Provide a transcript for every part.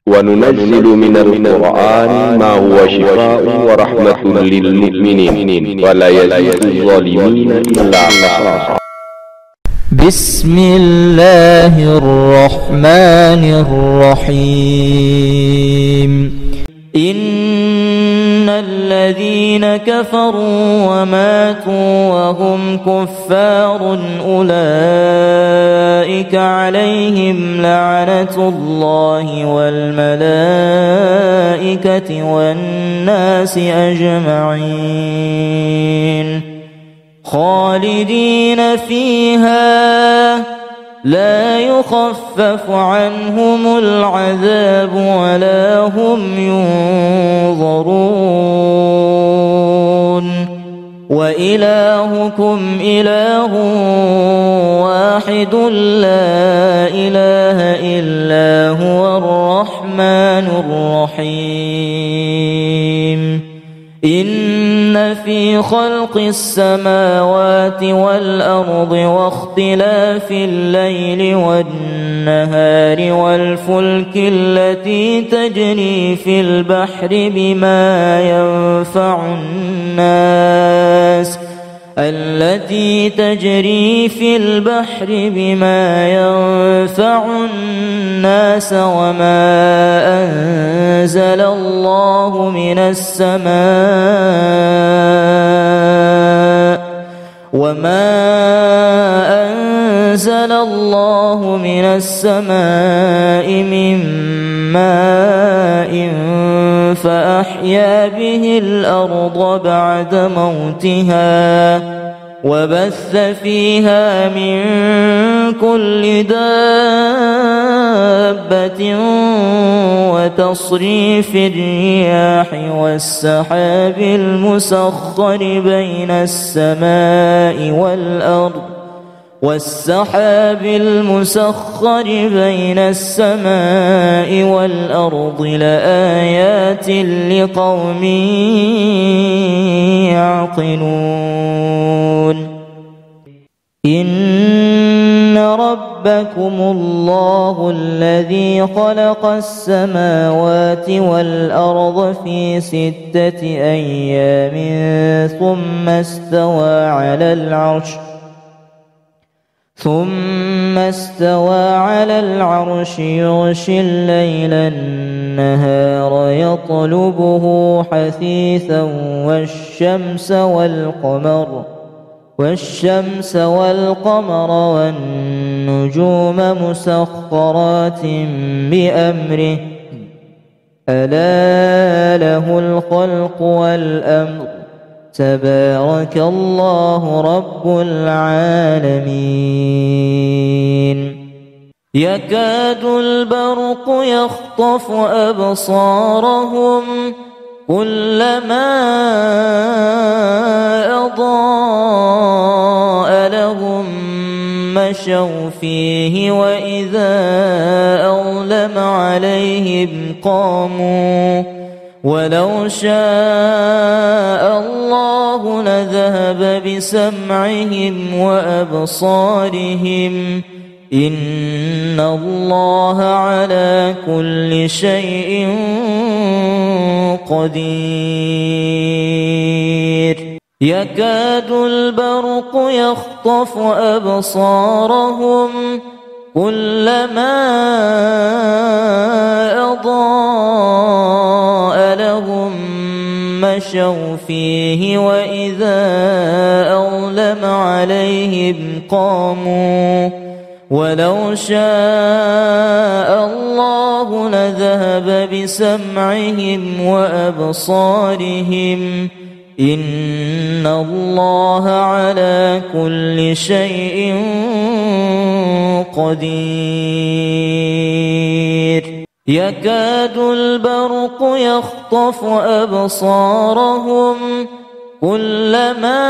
وننزل من القرآن ما هو شفاء ورحمة للمؤمنين ولا يزيد الظالمين إلا خسارا. بسم الله الرحمن الرحيم. إن الذين كفروا وماتوا وهم كفار أولئك عليهم لعنة الله والملائكة والناس أجمعين خالدين فيها لا يخفف عنهم العذاب ولا هم ينظرون وإلهكم إله واحد لا إله إلا هو الرحمن الرحيم. إن في خلق السماوات والأرض واختلاف الليل والنهار والفلك التي تجري في البحر بما ينفع الناس وما أنزل الله من السماء من ماء فأحيا به الأرض بعد موتها وبث فيها من كل دابة وتصريف الرياح والسحاب المسخر بين السماء والأرض لآيات لقوم يعقلون. إن ربكم الله الذي خلق السماوات والأرض في 6 أيام ثم استوى على العرش يغشي الليل النهار يطلبه حثيثا والشمس والقمر والنجوم مسخرات بأمره ألا له الخلق والأمر تبارك الله رب العالمين. يكاد البرق يخطف أبصارهم كلما أضاء لهم مشوا فيه وإذا أظلم عليهم قاموا ولو شاء الله لذهب بسمعهم وأبصارهم إن الله على كل شيء قدير. يكاد البرق يخطف أبصارهم كلما أضاء لهم مشوا فيه وإذا أظلم عليهم قاموا ولو شاء الله لذهب بسمعهم وأبصارهم إن الله على كل شيء قدير. يكاد البرق يخطف أبصارهم كلما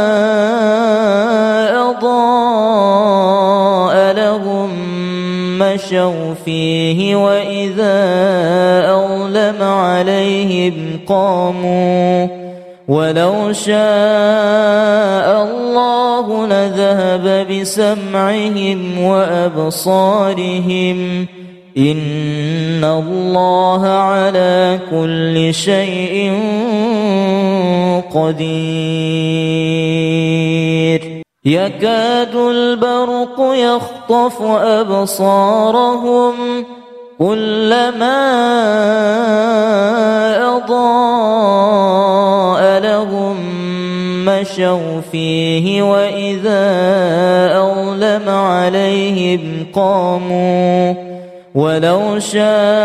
أضاء لهم مشوا فيه وإذا أظلم عليهم قاموا ولو شاء الله لذهب بسمعهم وأبصارهم إن الله على كل شيء قدير يكاد البرق يخطف أبصارهم كلما أضاء لهم مشوا فيه وإذا أظلم عليهم قاموا ولو شاء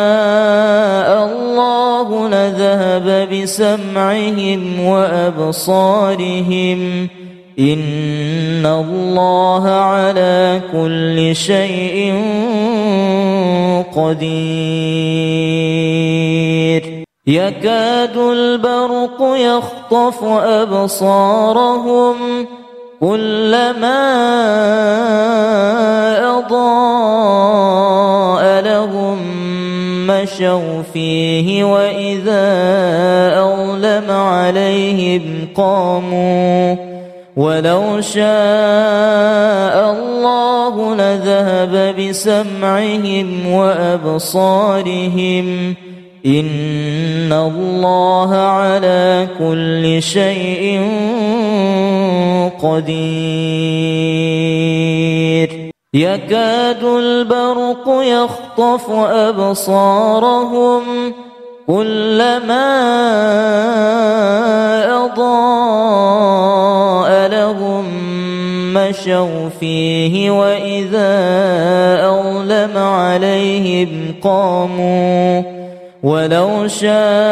الله لذهب بسمعهم وأبصارهم إن الله على كل شيء قدير يكاد البرق يخطف أبصارهم كلما أضاء لهم مشوا فيه وإذا أظلم عليهم قاموا ولو شاء الله لذهب بسمعهم وأبصارهم إن الله على كل شيء قدير يكاد البرق يخطف أبصارهم كلما أضاء لهم مشوا فيه وإذا أظلم عليهم قاموا ولو شاء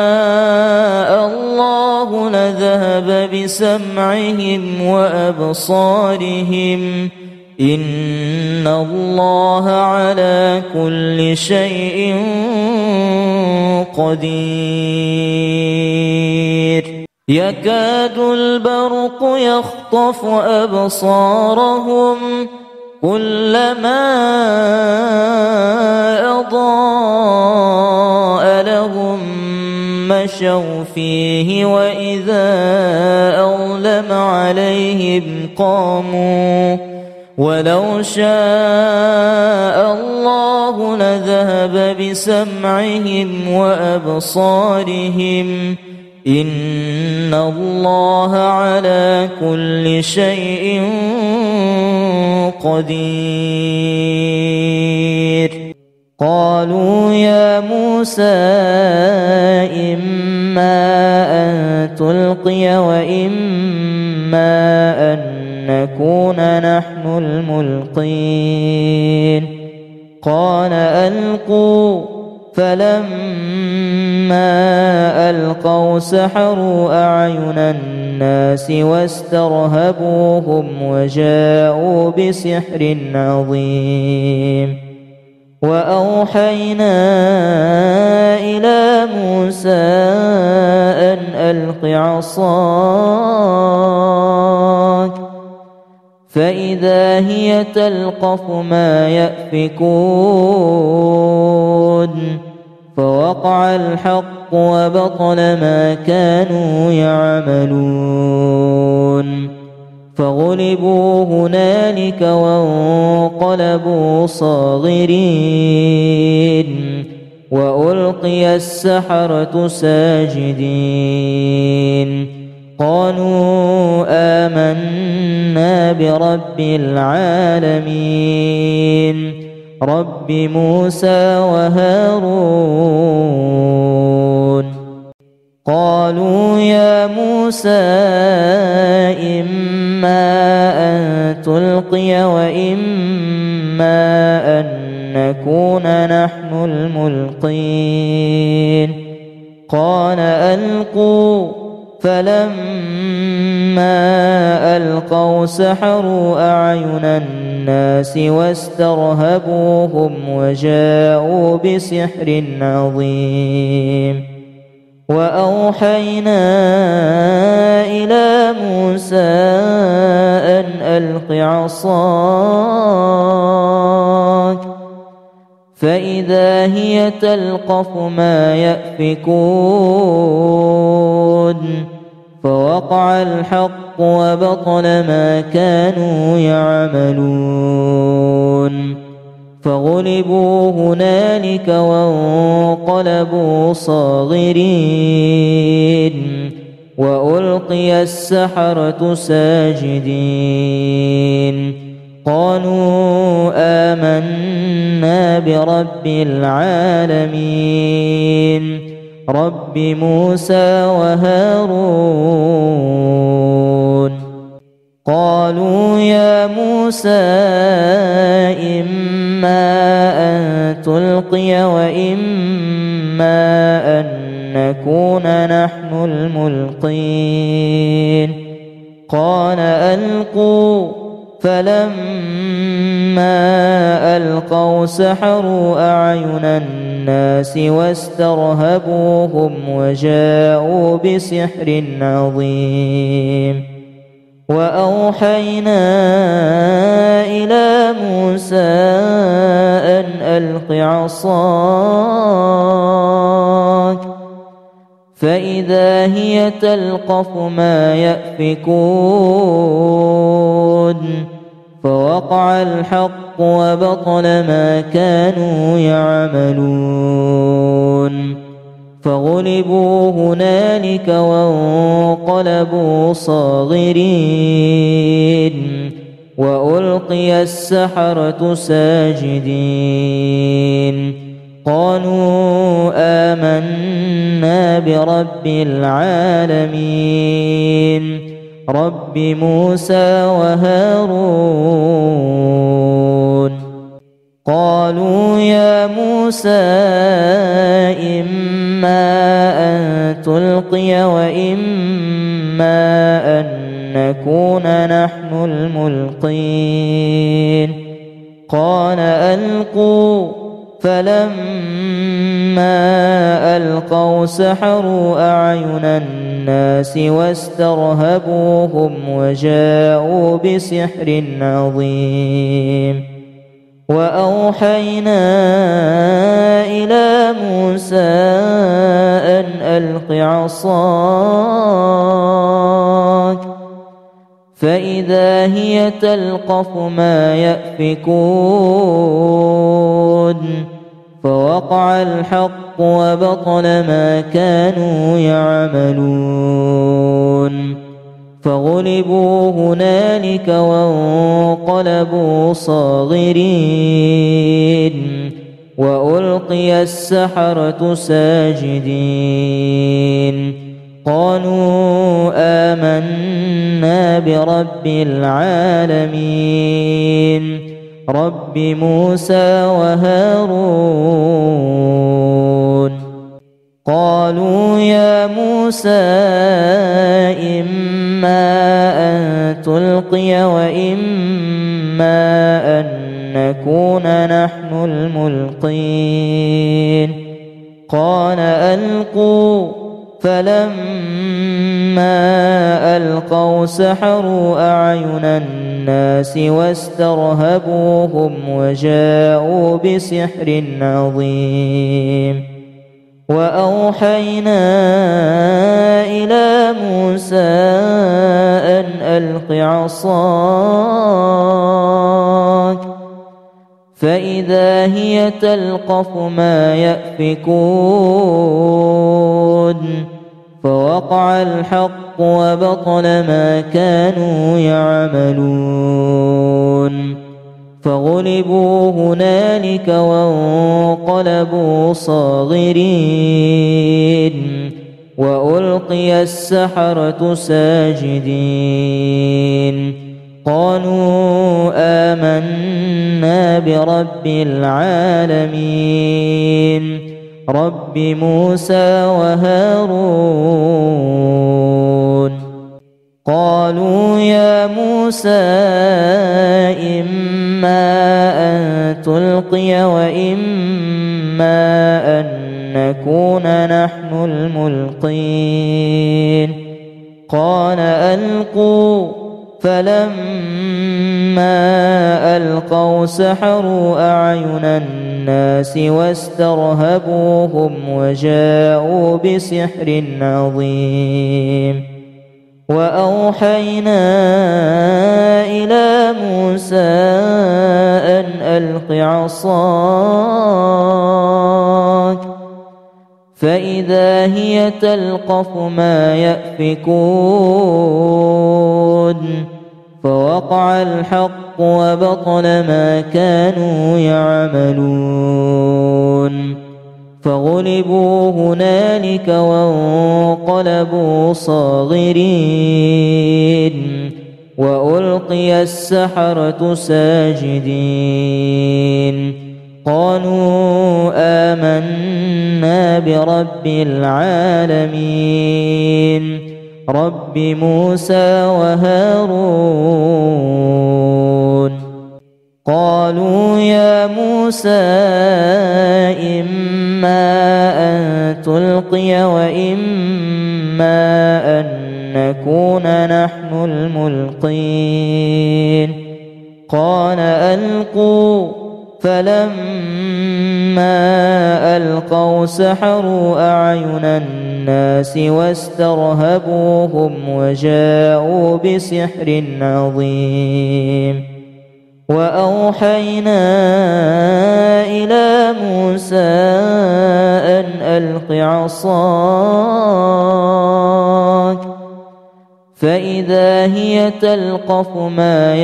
الله لذهب بسمعهم وأبصارهم إن الله على كل شيء قدير يكاد البرق يخطف أبصارهم كلما أضاء لهم مشوا فيه وإذا أظلم عليهم قاموا ولو شاء الله لذهب بسمعهم وأبصارهم إن الله على كل شيء قدير قالوا يا موسى إما أن تلقي وإما أن نكون نحن الملقين قال ألقوا فلما ألقوا سحروا أعين الناس واسترهبوهم وجاءوا بسحر عظيم وأوحينا إلى موسى أن ألق عصاك فإذا هي تلقف ما يأفكون فوقع الحق وبطل ما كانوا يعملون فغلبوا هنالك وانقلبوا صاغرين وألقي السحرة ساجدين قالوا آمنا برب العالمين رب موسى وهارون قالوا يا موسى إما أن تلقي وإما أن نكون نحن الملقين قال ألقوا فلما ألقوا سحروا أعين الناس واسترهبوهم وجاءوا بسحر عظيم وأوحينا إلى موسى أن ألق عصاك فإذا هي تلقف ما يأفكون فوقع الحق وبطل ما كانوا يعملون فغلبوا هنالك وانقلبوا صاغرين وألقي السحرة ساجدين قالوا آمنا برب العالمين رب موسى وهارون قالوا يا موسى إما أن تلقي وإما أن نكون نحن الملقين قال ألقوا فلما ألقوا سحروا أعين الناس واسترهبوهم وجاءوا بسحر عظيم وأوحينا إلى موسى أن ألق عصاك فإذا هي تلقف ما يأفكون فوقع الحق وبطل ما كانوا يعملون فغلبوا هنالك وانقلبوا صاغرين وألقي السحرة ساجدين قالوا آمنا برب العالمين رب موسى وهارون قالوا يا موسى إما أن تلقي وإما أن نكون نحن الملقين قال ألقوا فلما ألقوا سحروا أعين الناس واسترهبوهم وجاءوا بسحر عظيم وأوحينا إلى موسى أن ألق عصاك فإذا هي تلقف ما يأفكون فوقع الحق وبطل ما كانوا يعملون فغلبوا هنالك وانقلبوا صاغرين وألقي السحرة ساجدين قالوا آمنا برب العالمين رب موسى وهارون قالوا يا موسى إما أن تلقي وإما أن نكون نحن الملقين قال ألقوا فلما ألقوا سحروا أعين الناس واسترهبوهم وجاءوا بسحر عظيم وأوحينا إلى موسى أن ألق عصاك فإذا هي تلقف ما يأفكون فوقع الحق وبطل ما كانوا يعملون فغلبوا هنالك وانقلبوا صاغرين وألقي السحرة ساجدين قالوا آمنا برب العالمين رب موسى وهارون قالوا يا موسى إما أن تلقي وإما أن نكون نحن الملقين قال ألقوا فلما ألقوا سحروا أعين الناس واسترهبوهم وجاءوا بسحر وأوحينا إلى موسى أن ألق عصاك فإذا هي تلقف ما يأفكون فوقع الحق وبطل ما كانوا يعملون فغلبوا هنالك وانقلبوا صاغرين وألقي السحرة ساجدين قالوا آمنا برب العالمين رب موسى وهارون قالوا يا موسى إما أن تلقي وإما أن نكون نحن الملقين قال ألقوا فلما ألقوا سحروا أعين الناس واسترهبوهم وجاءوا بسحر عظيم وأوحينا إلى موسى أن ألق عصاك فإذا هي تلقف ما يأفكون فوقع الحق وبطل ما كانوا يعملون فغلبوا هنالك وانقلبوا صاغرين وألقي السحرة ساجدين قالوا آمنا برب العالمين رب موسى وهارون قالوا يا موسى إما أن تلقي وإما أن نكون نحن الملقين قال ألقوا فلما ألقوا سحروا أعين الناس واسترهبوهم وجاءوا بسحر عظيم وأوحينا إلى موسى أن ألق عصاك فإذا هي تلقف ما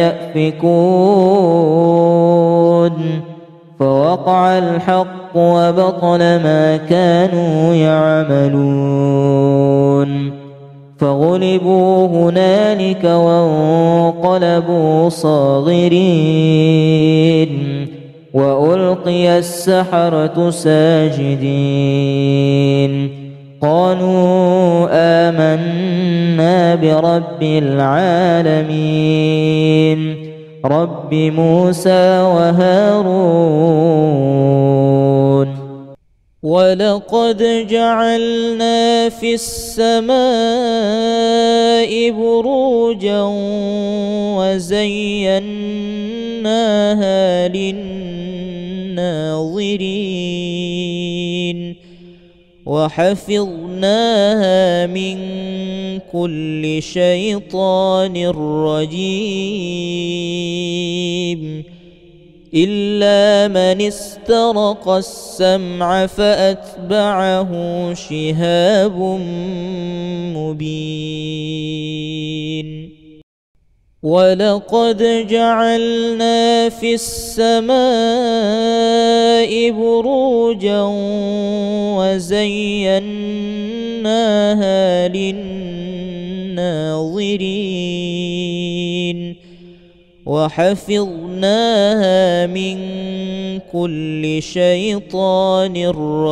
يأفكون فوقع الحق وبطل ما كانوا يعملون فغلبوا هنالك وانقلبوا صاغرين وألقي السحرة ساجدين قالوا آمنا برب العالمين رب موسى وهارون ولقد جعلنا في السماء بروجا وزيناها للناظرين وحفظناها من كل شيطان رجيم إلا من استرق السمع فأتبعه شهاب مبين ولقد جعلنا في السماء بروجا وزيناها للناظرين وحفظناها من كل شيطان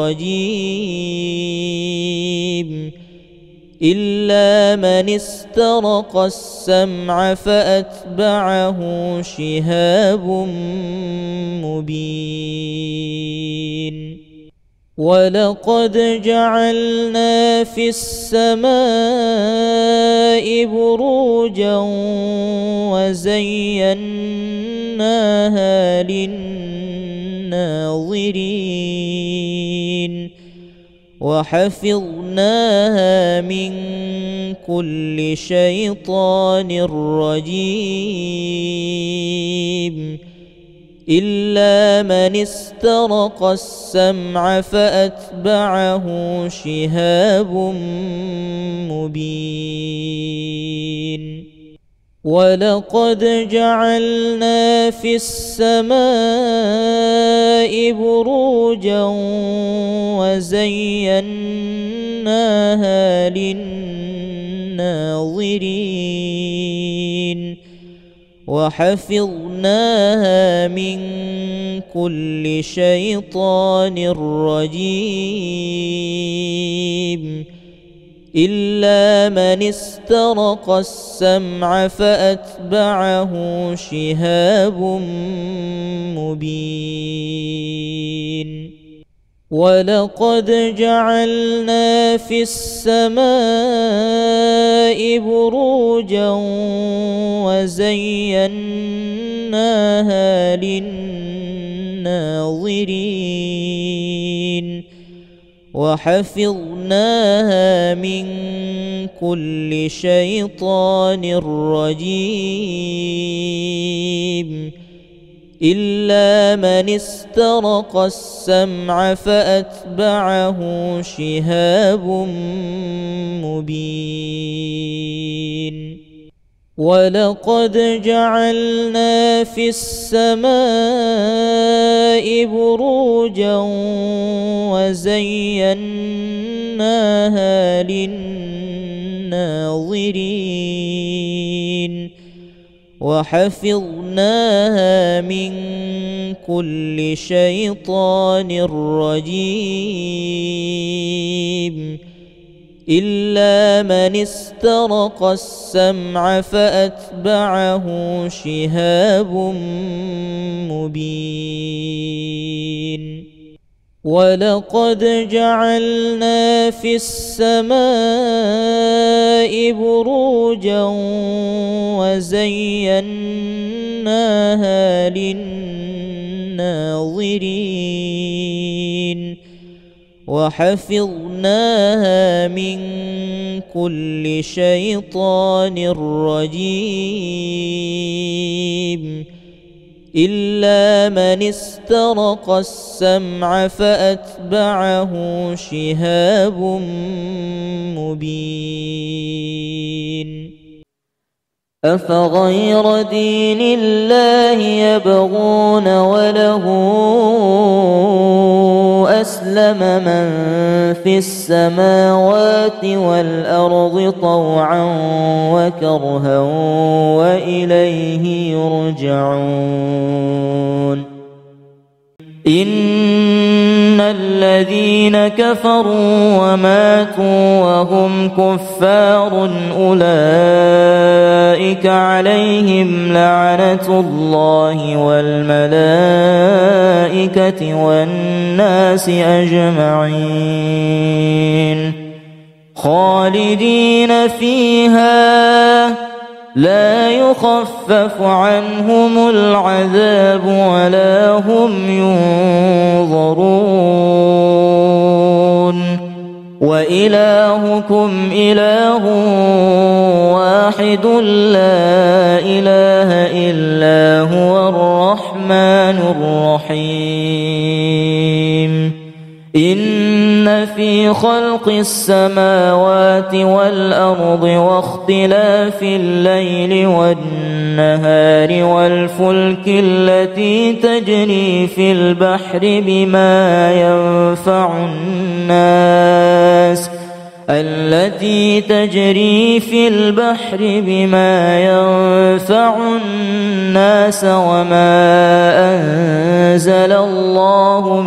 رجيم إلا من استرق السمع فأتبعه شهاب مبين ولقد جعلنا في السماء بروجا وزيناها للناظرين وحفظناها من كل شيطان رجيم إلا من استرق السمع فأتبعه شهاب مبين ولقد جعلنا في السماء بروجا وزيناها للناظرين وحفظناها من كل شيطان رجيم إلا من استرق السمع فأتبعه شهاب مبين ولقد جعلنا في السماء بروجا وزيناها للناظرين وحفظناها من كل شيطان رجيم إلا من استرق السمع فأتبعه شهاب مبين ولقد جعلنا في السماء بروجا وزيناها للناظرين وحفظناها من كل شيطان رجيم إلا من استرق السمع فأتبعه شهاب مبين ولقد جعلنا في السماء بروجا وزيناها للناظرين وحفظناها من كل شيطان رجيم إلا من استرق السمع فأتبعه شهاب مبين أفغير دين الله يبغون وله أسلم من في السماوات والأرض طوعا وكرها وإليه يرجعون إن الذين كفروا وماتوا وهم كفار أولئك عليهم لعنة الله والملائكة والناس أجمعين خالدين فيها لا يخفف عنهم العذاب ولا هم ينظرون وإلهكم إله واحد لا إله إلا هو الرحمن الرحيم إن في خلق السماوات والأرض واختلاف الليل والنهار والفلك التي تجري في البحر بما ينفع الناس وما أنزل الله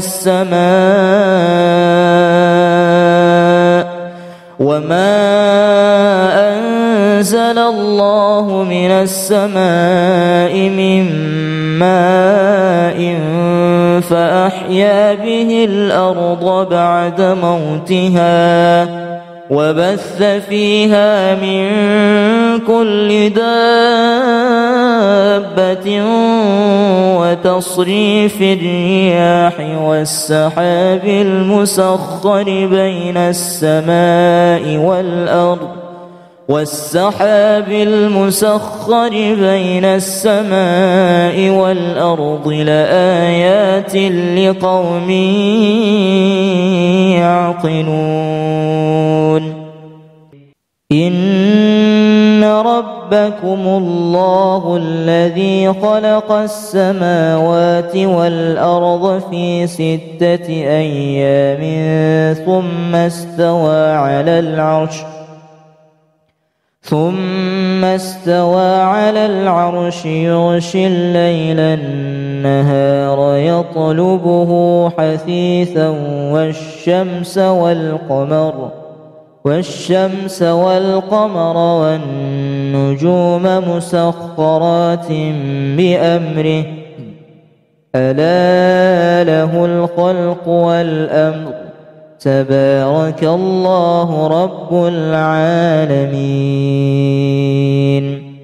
من السماء من ماء فأحيا به الأرض بعد موتها وبث فيها من كل دابة وتصريف الرياح والسحاب المسخر بين السماء والأرض لآيات لقوم يعقلون إن ربكم الله الذي خلق السماوات والأرض في 6 أيام ثم استوى على العرش يغشي الليل النهار يطلبه حثيثا والشمس والقمر والنجوم مسخرات بأمره ألا له الخلق والأمر تبارك الله رب العالمين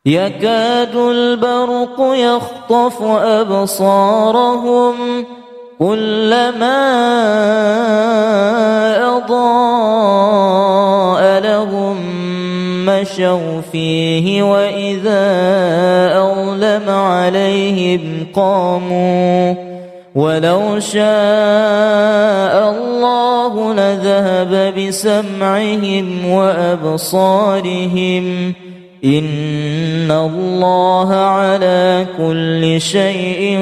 يكاد البرق يخطف أبصارهم كلما أضاء لهم مشوا فيه وإذا أظلم عليهم قاموا ولو شاء الله لذهب بسمعهم وأبصارهم إن الله على كل شيء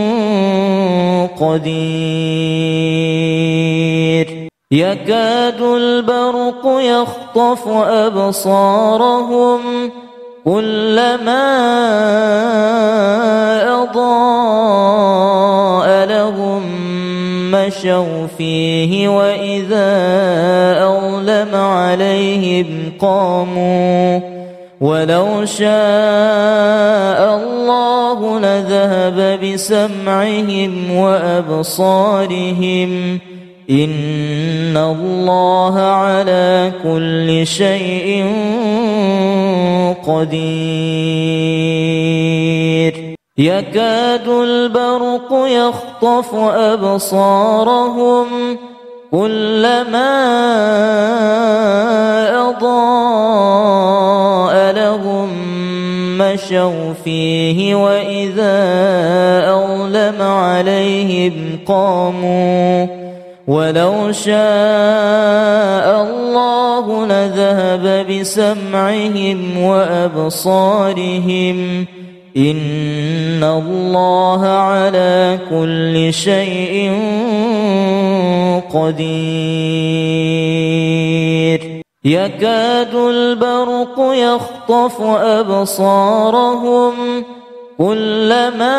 قدير يكاد البرق يخطف أبصارهم كلما أضاء لهم مشوا فيه وإذا أظلم عليهم قاموا ولو شاء الله لذهب بسمعهم وأبصارهم إن الله على كل شيء قدير يكاد البرق يخطف أبصارهم كلما أضاء لهم مشوا فيه وإذا أظلم عليهم قاموا ولو شاء الله لذهب بسمعهم وأبصارهم إن الله على كل شيء قدير يكاد البرق يخطف أبصارهم كلما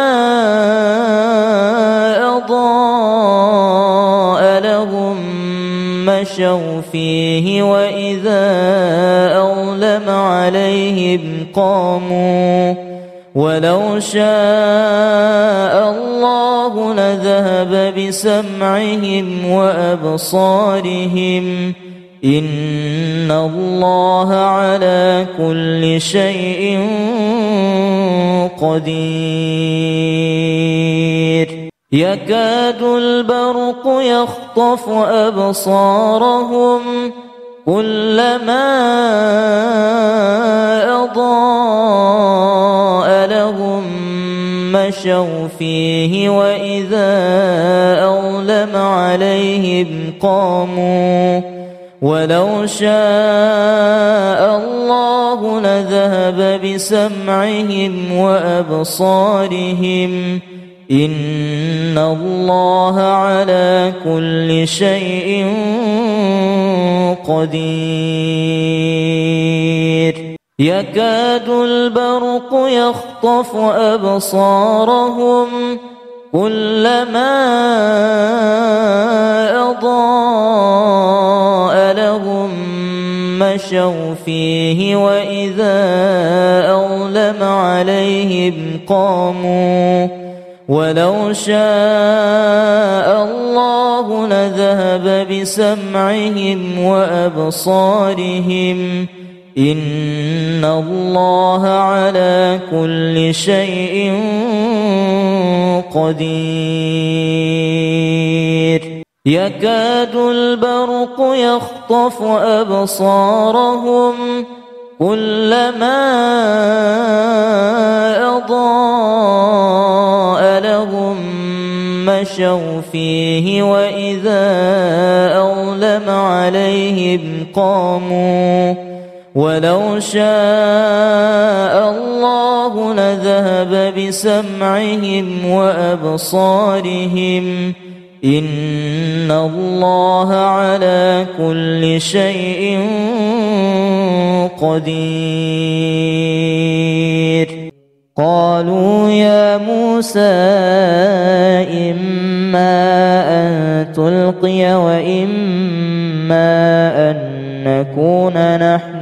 أضاء لهم مشوا فيه وإذا أظلم عليهم قاموا ولو شاء الله لذهب بسمعهم وأبصارهم إن الله على كل شيء قدير يكاد البرق يخطف أبصارهم كلما أضاء لهم مشوا فيه وإذا أظلم عليهم قاموا ولو شاء الله لذهب بسمعهم وأبصارهم إن الله على كل شيء قدير يكاد البرق يخطف أبصارهم كلما أضاء لهم مشوا فيه وإذا أظلم عليهم قاموا ولو شاء الله لذهب بسمعهم وأبصارهم إن الله على كل شيء قدير يكاد البرق يخطف أبصارهم كلما أضاء لهم مشوا فيه وإذا أظلم عليهم قاموا ولو شاء الله لذهب بسمعهم وأبصارهم إن الله على كل شيء قدير قالوا يا موسى إما أن تلقي وإما أن نكون نحن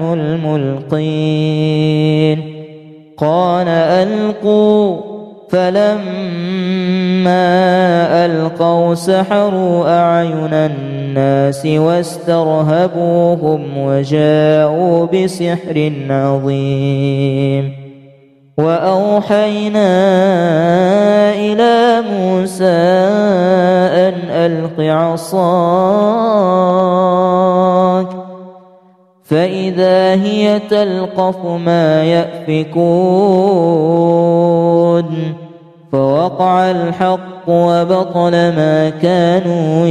الملقين قال ألقوا فلما ألقوا سحروا أعين الناس واسترهبوهم وجاءوا بسحر عظيم وأوحينا إلى موسى أن ألق عصاك فإذا هي تلقف ما يأفكون فوقع الحق وبطل ما كانوا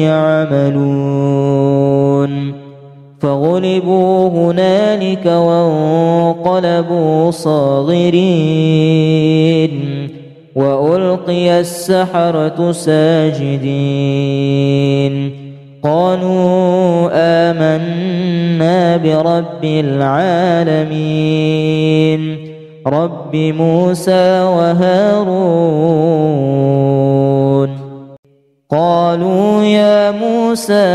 يعملون فغلبوا هنالك وانقلبوا صاغرين وألقي السحرة ساجدين قالوا آمنا برب العالمين رب موسى وهارون قالوا يا موسى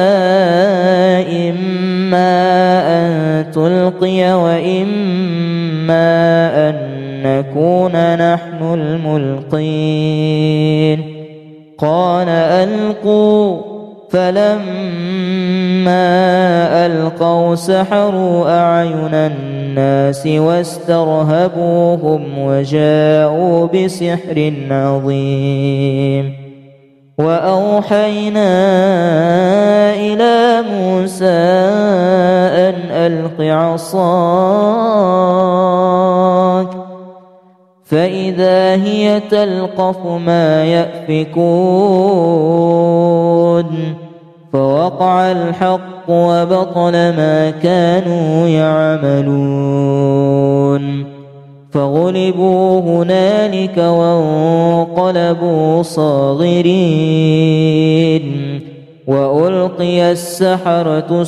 إما أن تلقي وإما أن نكون نحن الملقين قال ألقوا فلما ألقوا سحروا أعين الناس واسترهبوهم وجاءوا بسحر عظيم وأوحينا إلى موسى أن ألق عصاك فإذا هي تلقف ما يأفكون فوقع الحق وبطل ما كانوا يعملون فغلبوا هنالك وانقلبوا صاغرين وألقي السحرة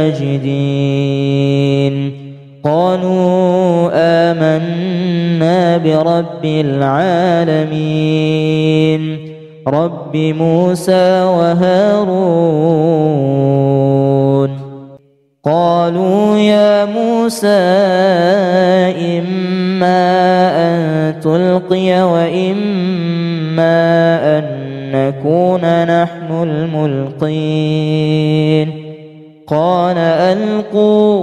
ساجدين قالوا آمنا برب العالمين رب موسى وهارون قالوا يا موسى إما أن تلقي وإما أن نكون نحن الملقين قال ألقوا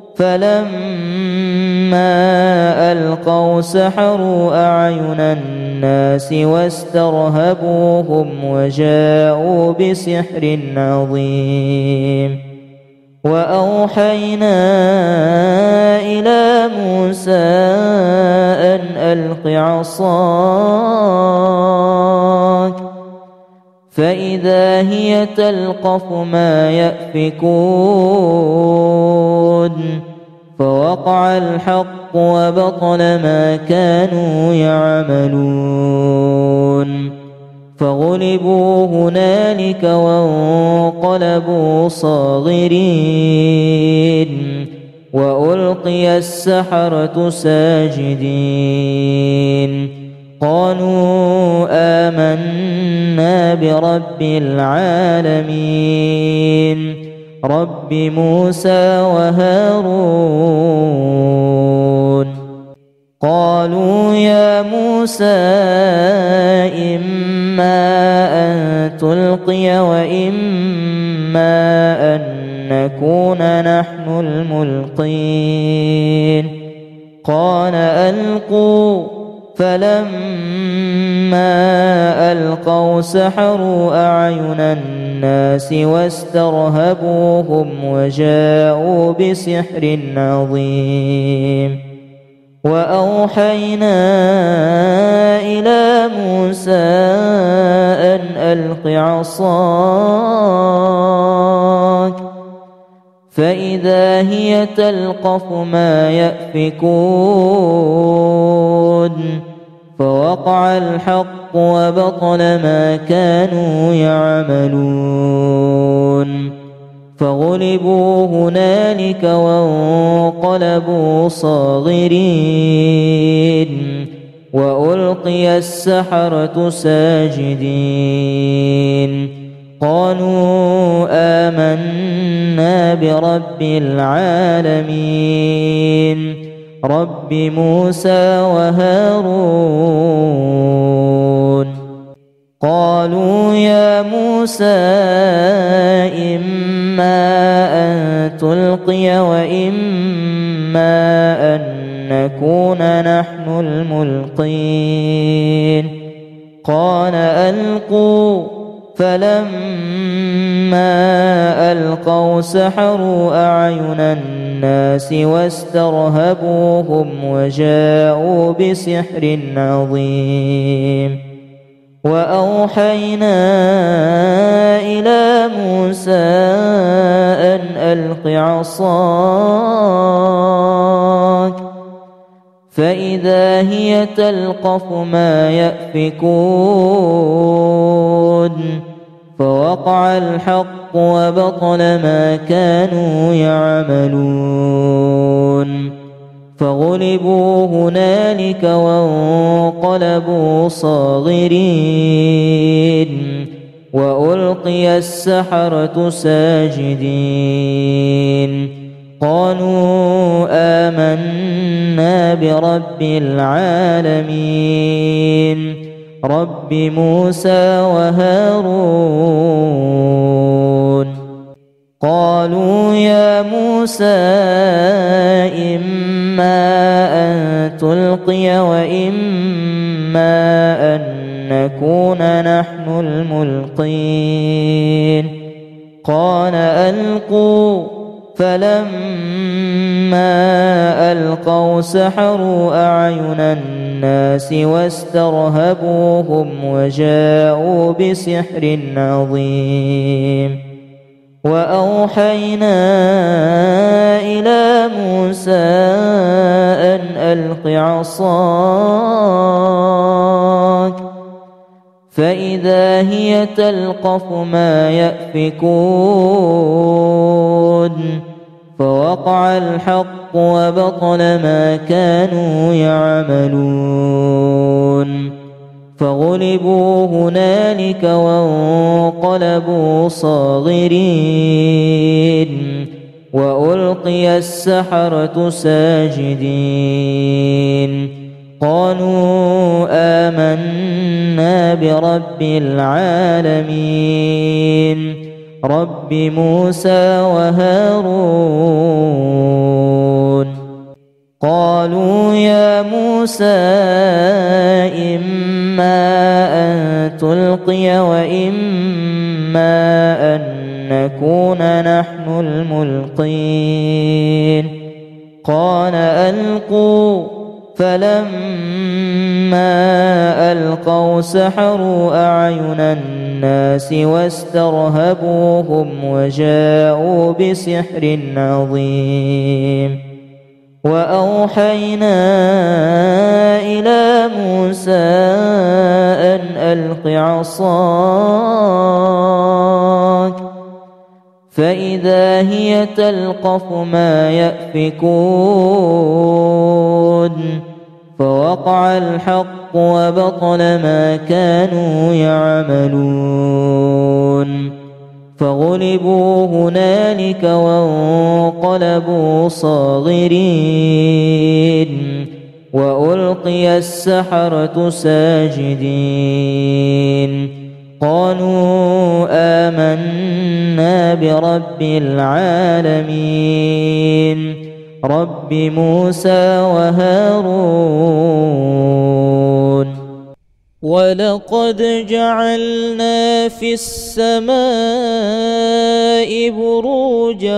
فلما ألقوا سحروا أعين الناس واسترهبوهم وجاءوا بسحر عظيم وأوحينا إلى موسى أن ألق عصاك فإذا هي تلقف ما يأفكون فوقع الحق وبطل ما كانوا يعملون فغلبوا هنالك وانقلبوا صاغرين وألقي السحرة ساجدين قالوا آمنا برب العالمين رب موسى وهارون قالوا يا موسى إما أن تلقي وإما أن نكون نحن الملقين قال ألقوا فلما ألقوا سحروا أعين الناس واسترهبوهم وجاءوا بسحر عظيم وأوحينا إلى موسى أن ألق عصاك فإذا هي تلقف ما يأفكون فوقع الحق وبطل ما كانوا يعملون فغلبوا هنالك وانقلبوا صاغرين وألقي السحرة ساجدين قالوا آمنا برب العالمين رب موسى وهارون قالوا يا موسى إما أن تلقي وإما أن نكون نحن الملقين قال ألقوا فلما ألقوا سحروا أعين الناس واسترهبوهم وجاءوا بسحر عظيم وأوحينا إلى موسى أن ألق عصاك فإذا هي تلقف ما يأفكون فوقع الحق وبطل ما كانوا يعملون فغلبوا هنالك وانقلبوا صاغرين وألقي السحرة ساجدين قالوا آمنا برب العالمين رب موسى وهارون قالوا يا موسى إما أن تلقي وإما أن نكون نحن الملقين قال ألقوا فلما ألقوا سحروا أعين الناس واسترهبوهم وجاءوا بسحر عظيم وأوحينا إلى موسى أن ألق عصاك فإذا هي تلقف ما يأفكون فوقع الحق وبطل ما كانوا يعملون فغلبوا هنالك وانقلبوا صاغرين وألقي السحرة ساجدين قالوا آمنا برب العالمين رب موسى وهارون قالوا يا موسى إما أن تلقي وإما أن نكون نحن الملقين قال ألقوا فلما ألقوا سحروا أعين الناس واسترهبوهم وجاءوا بسحر عظيم وأوحينا إلى موسى أن ألق عصاك فإذا هي تلقف ما يأفكون فوقع الحق وبطل ما كانوا يعملون فغلبوا هنالك وانقلبوا صاغرين وألقي السحرة ساجدين قالوا آمنا برب العالمين رب موسى وهارون ولقد جعلنا في السماء بروجا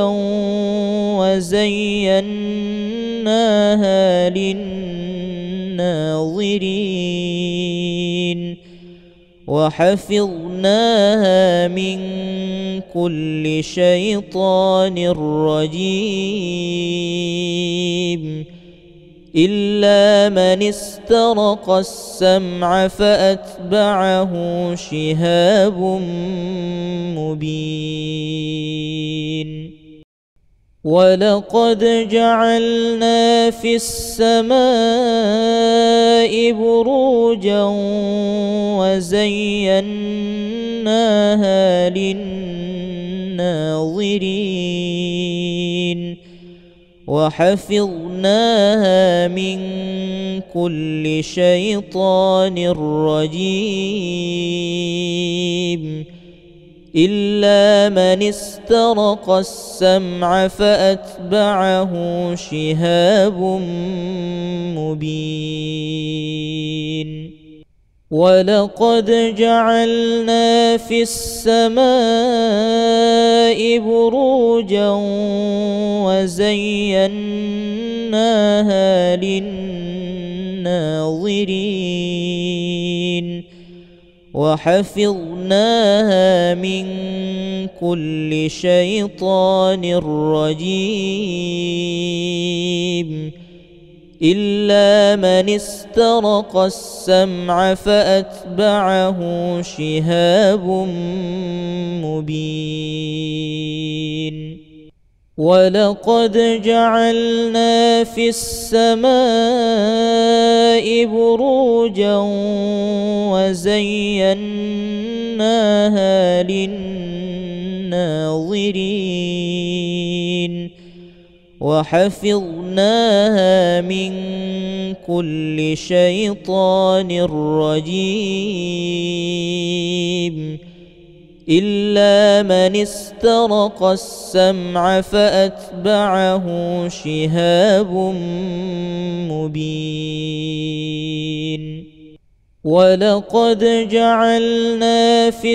وزيناها للناظرين وحفظناها من كل شيطان رجيم إلا من استرق السمع فأتبعه شهاب مبين ولقد جعلنا في السماء بروجا وزيناها للناظرين وحفظناها من كل شيطان رجيم إلا من استرق السمع فأتبعه شهاب مبين ولقد جعلنا في السماء بروجا وزيناها للناظرين وحفظناها من كل شيطان رجيم إلا من استرق السمع فأتبعه شهاب مبين ولقد جعلنا في السماء بروجا وزيناها للناظرين وحفظناها من كل شيطان رجيم إلا من استرق السمع فأتبعه شهاب مبين ولقد جعلنا في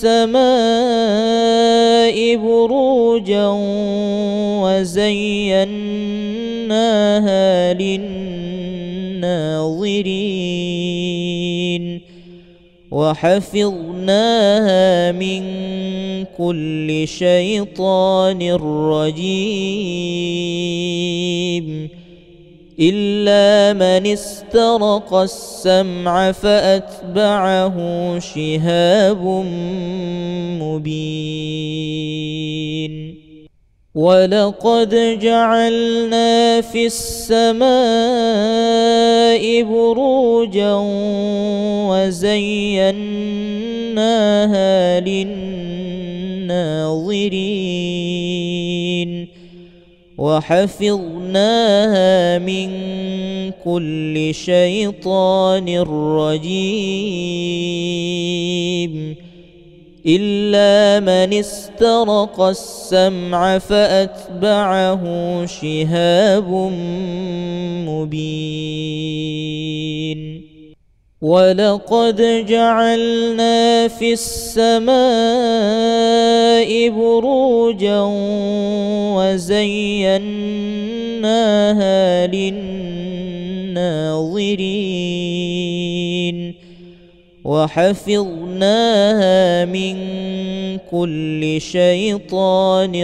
السماء بروجا وزيناها للناظرين وحفظناها من كل شيطان رجيم إلا من استرق السمع فأتبعه شهاب مبين ولقد جعلنا في السماء بروجا وزيناها للناظرين وحفظناها من كل شيطان رجيم إلا من استرق السمع فأتبعه شهاب مبين ولقد جعلنا في السماء بروجا وزيناها للناظرين وحفظناها من كل شيطان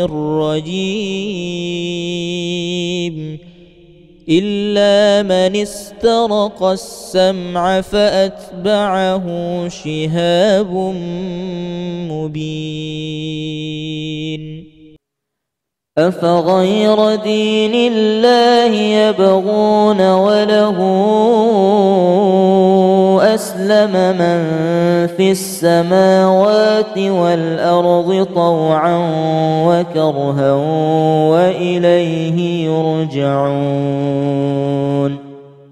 رجيم إلا من استرق السمع فأتبعه شهاب مبين أفغير دين الله يبغون وله أسلم من في السماوات والأرض طوعا وكرها وإليه يرجعون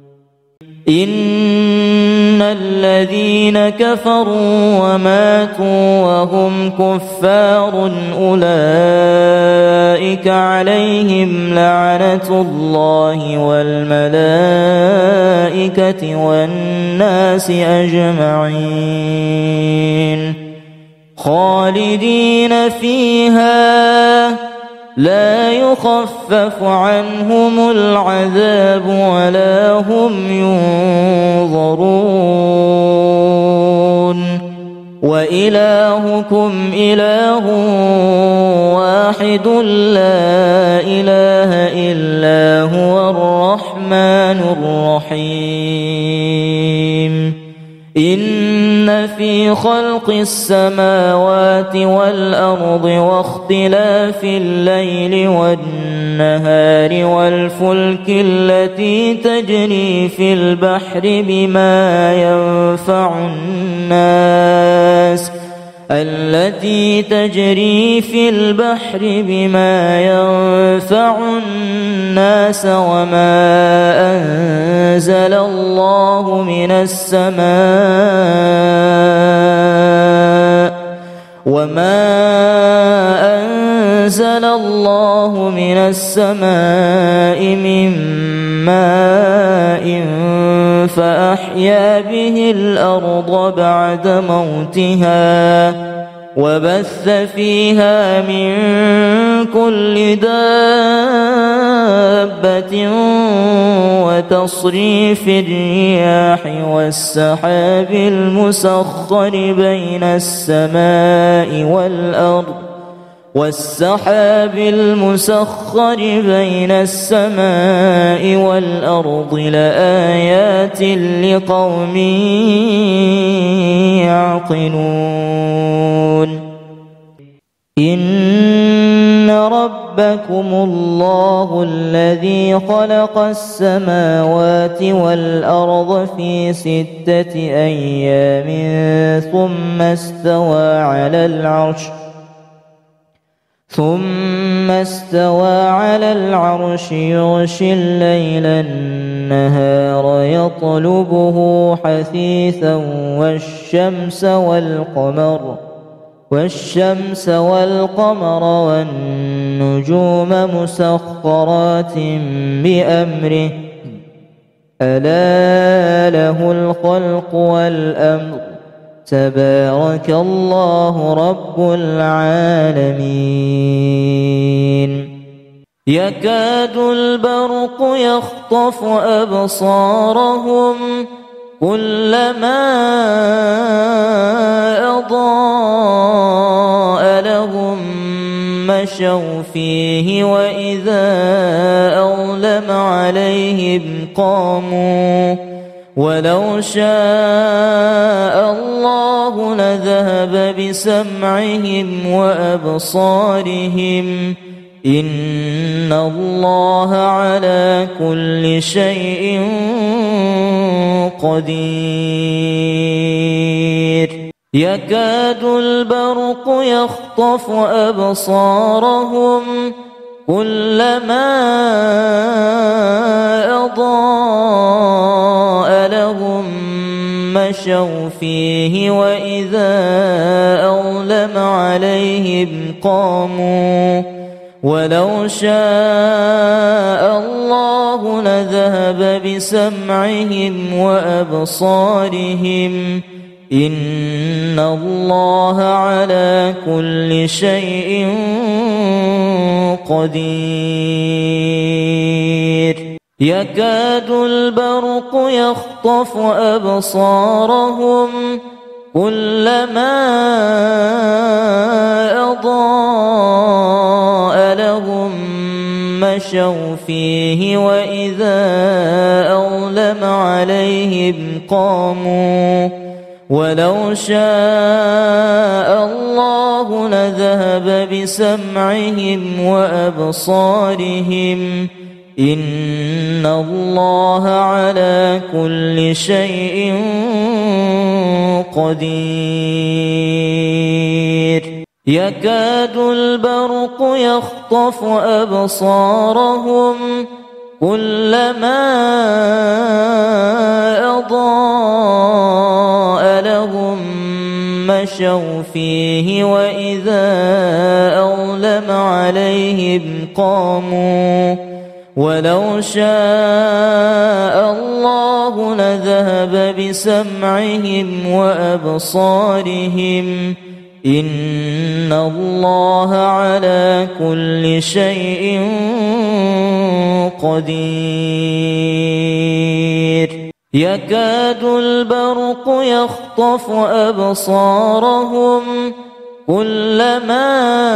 إن الذين كفروا وماتوا وهم كفار أولئك عليهم لعنة الله والملائكة والناس أجمعين خالدين فيها لا يخفف عنهم العذاب ولا هم ينظرون وإلهكم إله واحد لا إله إلا هو الرحمن الرحيم إن في خلق السماوات والأرض واختلاف الليل والنهار والفلك التي تجري في البحر بما ينفع الناس وما أنزل الله من السماء وما أنزل الله من السماء من ماء فأحيا به الأرض بعد موتها وبث فيها من كل دابة وتصريف الرياح والسحاب المسخر بين السماء والأرض لآيات لقوم يعقلون إن ربكم الله الذي خلق السماوات والأرض في 6 أيام ثم استوى على العرش يغشي الليل النهار يطلبه حثيثا والشمس والقمر والنجوم مسخرات بأمره ألا له الخلق والأمر تبارك الله رب العالمين يكاد البرق يخطف أبصارهم كلما أضاء لهم مشوا فيه وإذا أظلم عليهم قاموا ولو شاء الله لذهب بسمعهم وأبصارهم إن الله على كل شيء قدير يكاد البرق يخطف أبصارهم كلما أضاء لهم مشوا فيه وإذا أظلم عليهم قاموا ولو شاء الله لذهب بسمعهم وأبصارهم إن الله على كل شيء قدير يكاد البرق يخطف أبصارهم كلما أضاء لهم مشوا فيه وإذا أظلم عليهم قاموا ولو شاء الله لذهب بسمعهم وأبصارهم إن الله على كل شيء قدير يكاد البرق يخطف أبصارهم كلما أضاء لهم مشوا فيه وإذا أظلم عليهم قاموا ولو شاء الله لذهب بسمعهم وأبصارهم إن الله على كل شيء قدير يكاد البرق يخطف أبصارهم كلما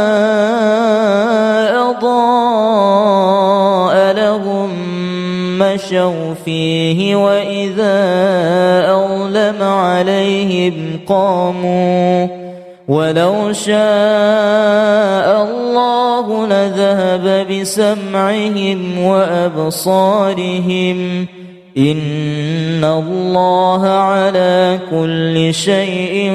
أضاء لهم مشوا فيه وإذا أظلم عليهم قاموا ولو شاء الله لذهب بسمعهم وأبصارهم إن الله على كل شيء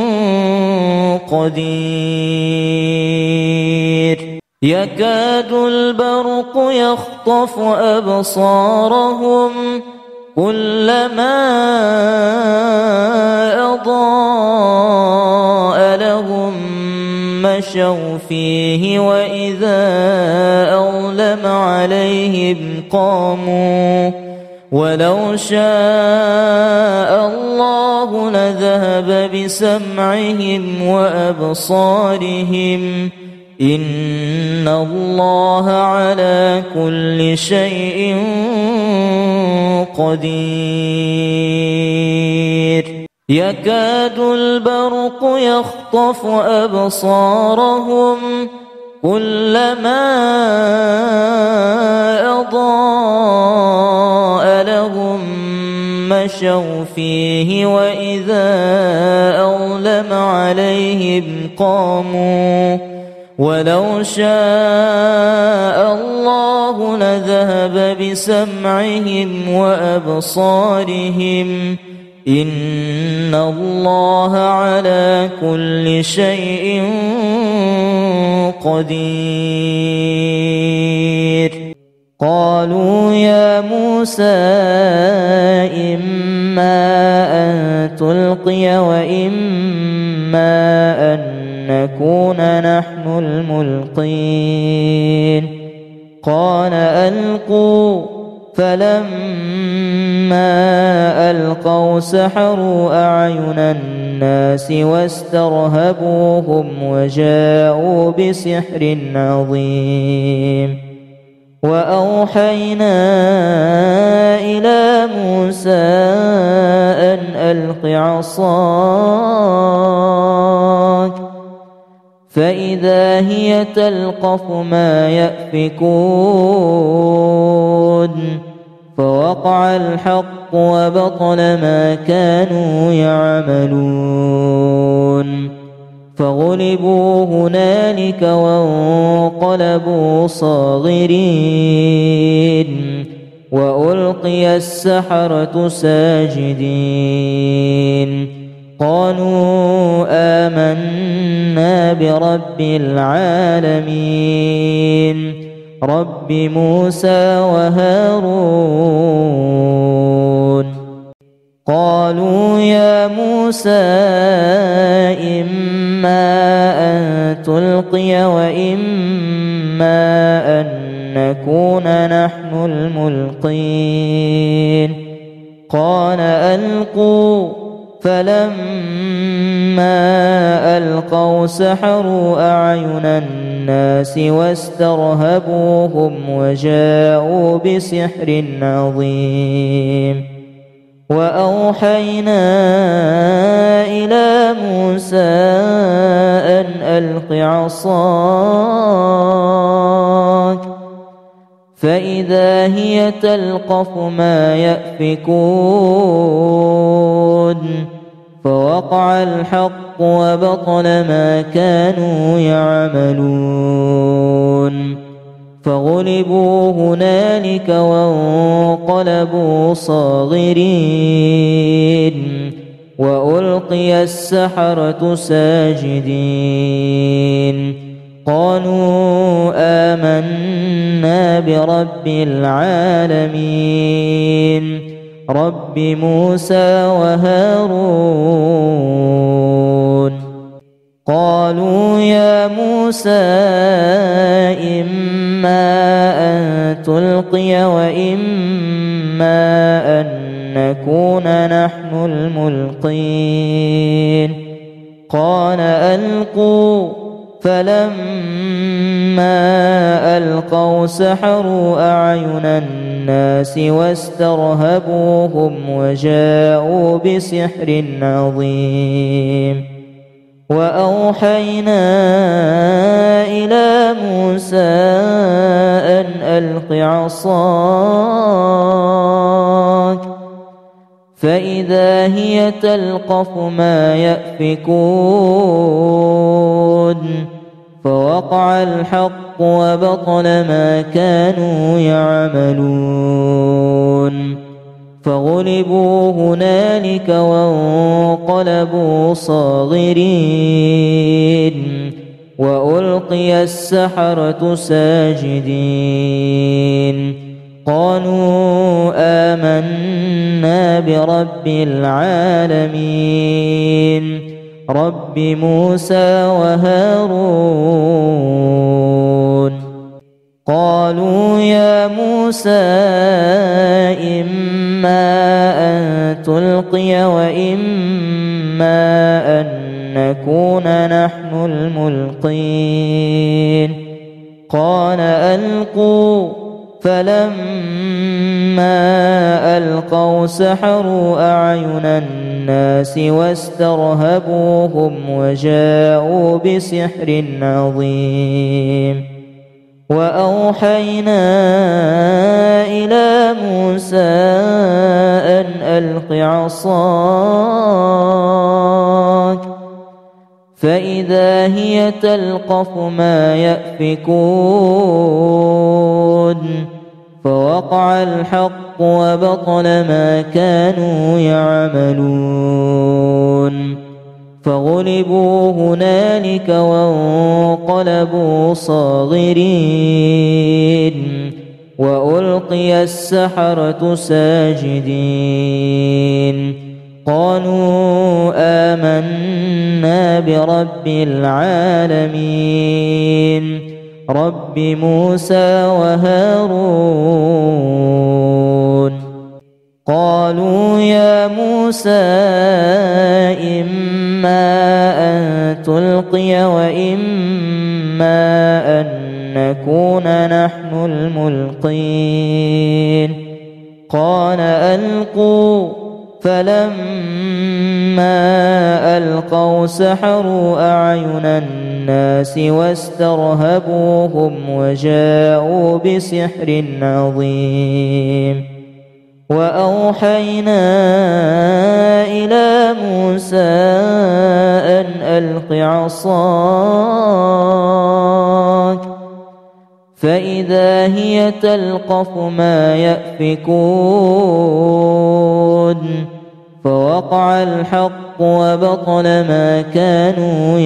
قدير يكاد البرق يخطف أبصارهم كلما أضاء لهم مشوا فيه وإذا أظلم عليهم قاموا ولو شاء الله لذهب بسمعهم وأبصارهم إن الله على كل شيء قدير يكاد البرق يخطف أبصارهم كلما أضاء لهم مشوا فيه وإذا أظلم عليهم قاموا ولو شاء الله لذهب بسمعهم وأبصارهم إن الله على كل شيء قدير قالوا يا موسى إما أن تلقي وإما أن نكون نحن الملقين قال ألقوا فلما ألقوا سحروا أعين الناس واسترهبوهم وجاءوا بسحر عظيم وأوحينا إلى موسى أن ألق عصاك فإذا هي تلقف ما يأفكون فوقع الحق وبطل ما كانوا يعملون فغلبوا هنالك وانقلبوا صاغرين وألقي السحرة ساجدين قالوا آمنا برب العالمين رب موسى وهارون قالوا يا موسى إما أن تلقي وإما أن نكون نحن الملقين قال ألقوا فلما ألقوا سحروا أعين الناس واسترهبوهم وجاءوا بسحر عظيم وأوحينا إلى موسى أن ألق عصاك فإذا هي تلقف ما يأفكون فوقع الحق وبطل ما كانوا يعملون فغلبوا هنالك وانقلبوا صاغرين وألقي السحرة ساجدين قالوا آمنا برب العالمين رب موسى وهارون قالوا يا موسى إما أن تلقي وإما أن نكون نحن الملقين قال ألقوا فلما ألقوا سحروا أعين الناس واسترهبوهم وجاءوا بسحر عظيم وأوحينا إلى موسى أن ألق عصاك فإذا هي تلقف ما يأفكون فوقع الحق وبطل ما كانوا يعملون فغلبوا هنالك وانقلبوا صاغرين وألقي السحرة ساجدين قالوا آمنا برب العالمين رب موسى وهارون قالوا يا موسى إما أن تلقي وإما أن نكون نحن الملقين قال ألقوا فلما ألقوا سحروا أعين الناس واسترهبوهم وجاءوا بسحر عظيم وأوحينا إلى موسى أن ألق عصاك فإذا هي تلقف ما يأفكون فوقع الحق وبطل ما كانوا يعملون فغلبوا هنالك وانقلبوا صاغرين وألقي السحرة ساجدين قالوا آمنا برب العالمين رب موسى وهارون قالوا يا موسى إما أن تلقي وإما أن نكون نحن الملقين قال ألقوا فلما ألقوا سحروا أعين الناس واسترهبوهم وجاءوا بسحر عظيم وأوحينا إلى موسى أن ألق عصاك فإذا هي تلقف ما يأفكون فوقع الحق وبطل ما كانوا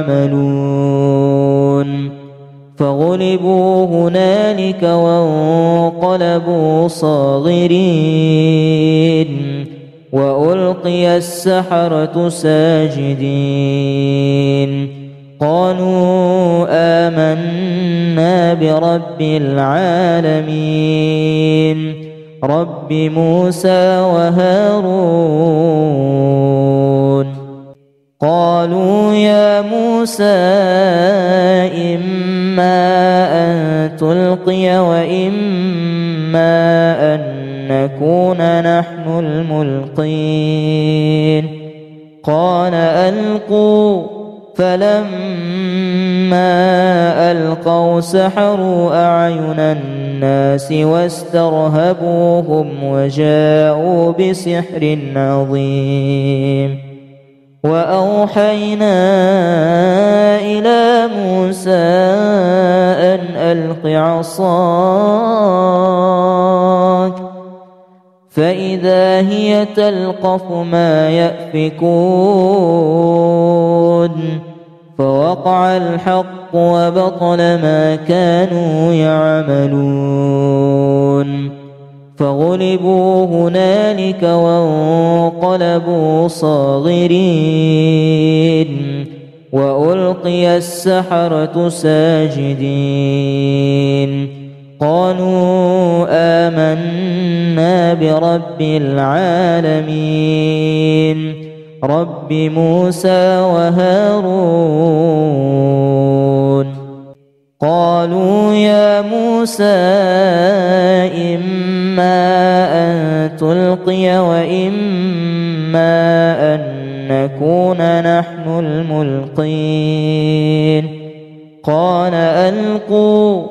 يعملون فغلبوا هنالك وانقلبوا صاغرين وألقي السحرة ساجدين قالوا آمنا برب العالمين رب موسى وهارون قالوا يا موسى إما أن تلقي وإما أن نكون نحن الملقين قال ألقوا فلما ألقوا سحروا أعين الناس واسترهبوهم وجاءوا بسحر عظيم وأوحينا إلى موسى أن ألق عصاك فإذا هي تلقف ما يأفكون فوقع الحق وبطل ما كانوا يعملون فغلبوا هنالك وانقلبوا صاغرين وألقي السحرة ساجدين قالوا آمنا برب العالمين رب موسى وهارون قالوا يا موسى إما أن تلقي وإما أن نكون نحن الملقين قال ألقوا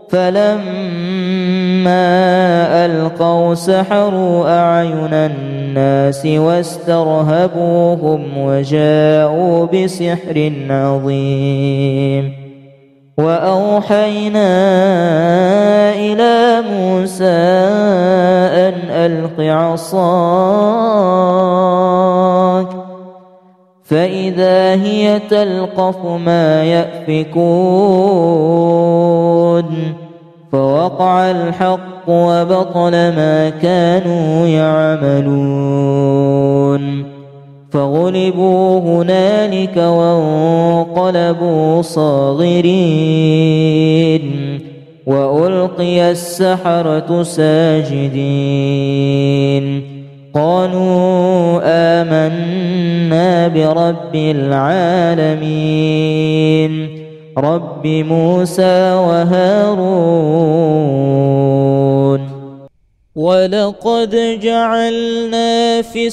فلما ألقوا سحروا أعين الناس واسترهبوهم وجاءوا بسحر عظيم وأوحينا إلى موسى أن ألق عصاك فإذا هي تلقف ما يأفكون فوقع الحق وبطل ما كانوا يعملون فغلبوا هنالك وانقلبوا صاغرين وألقي السحرة ساجدين قالوا آمنا برب العالمين رب موسى وهارون ولقد جعلنا في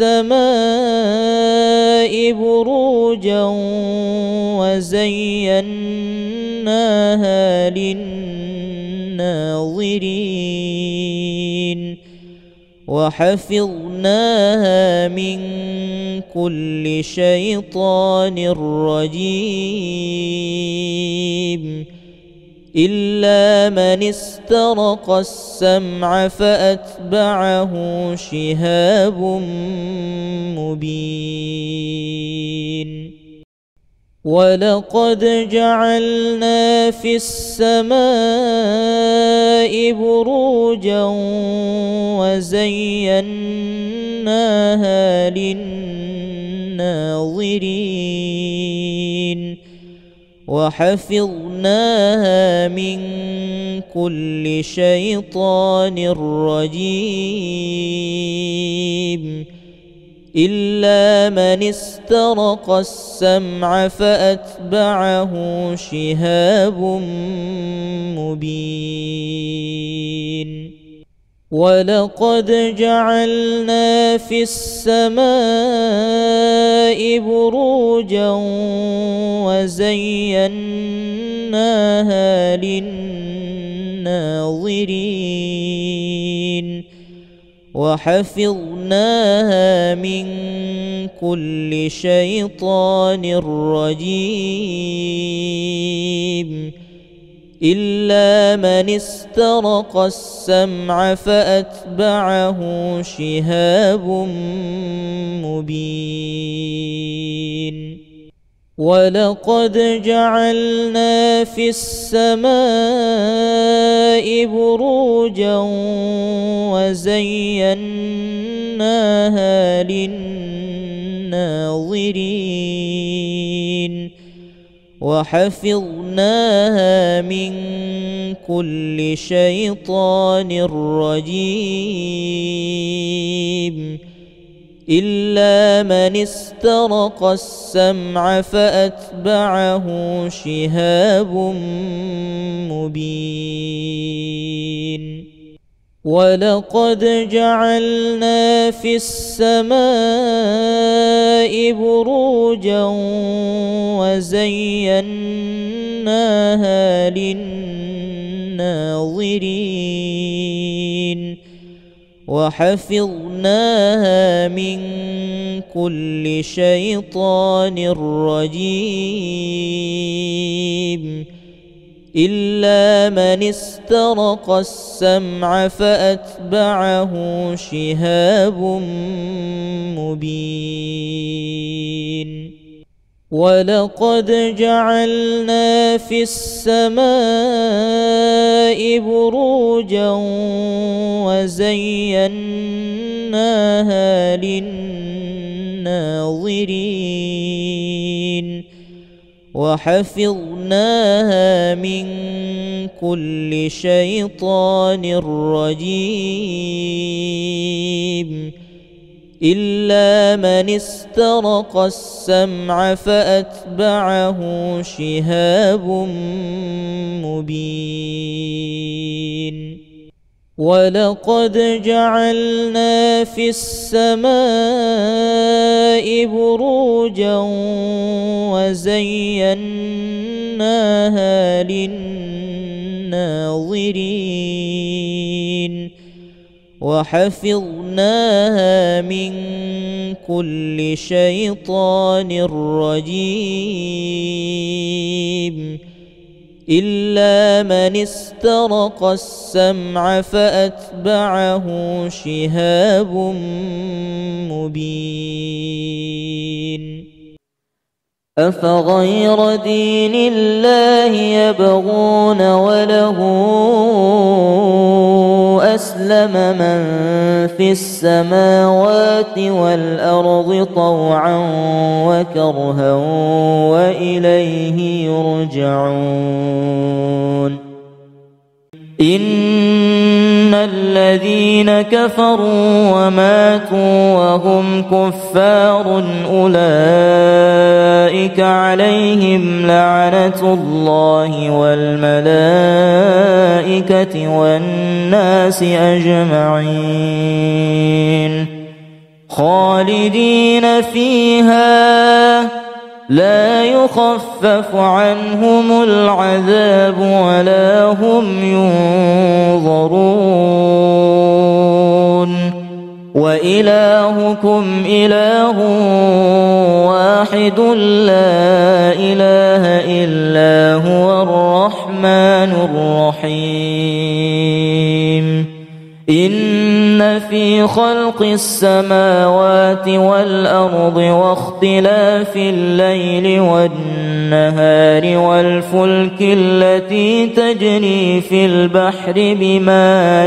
السماء بروجا وزيناها للناظرين وحفظناها من كل شيطان رجيم إلا من استرق السمع فأتبعه شهاب مبين ولقد جعلنا في السماء بروجا وزيناها للناظرين وحفظناها من كل شيطان رجيم إلا من استرق السمع فأتبعه شهاب مبين ولقد جعلنا في السماء بروجا وزيناها للناظرين وحفظناها من كل شيطان رجيم إلا من استرق السمع فأتبعه شهاب مبين ولقد جعلنا في السماء بروجا وزيناها للناظرين وحفظناها من كل شيطان رجيم إلا من استرق السمع فأتبعه شهاب مبين ولقد جعلنا في السماء بروجا وزيناها للناظرين وحفظناها من كل شيطان رجيم إلا من استرق السمع فأتبعه شهاب مبين ولقد جعلنا في السماء بروجا وزيناها للناظرين وحفظناها من كل شيطان رجيم إلا من استرق السمع فأتبعه شهاب مبين ولقد جعلنا في السماء بروجا وزيناها للناظرين وحفظناها من كل شيطان رجيم إلا من استرق السمع فأتبعه شهاب مبين أفغير دين الله يبغون وله أسلم أسلم من في السماوات والأرض طوعا وكرها وإليه يرجعون. إن الذين كفروا وماتوا وهم كفار أولئك عليهم لعنة الله والملائكة والناس أجمعين خالدين فيها لا يخفف عنهم العذاب ولا هم ينظرون. وإلهكم إله واحد لا إله إلا هو الرحمن الرحيم. إن في خلق السماوات والأرض واختلاف الليل والنهار والفلك التي تجري في البحر بما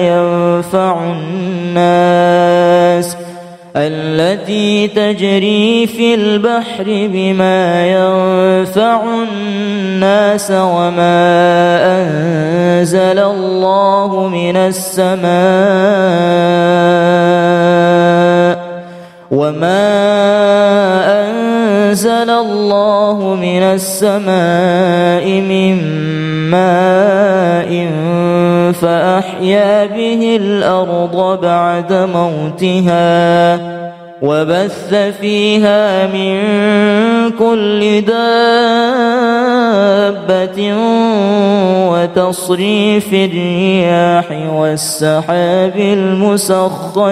ينفع الناس وما أنزل الله من السماء من ماء فأحيا به الأرض بعد موتها وبث فيها من كل دابة وتصريف الرياح والسحاب المسخر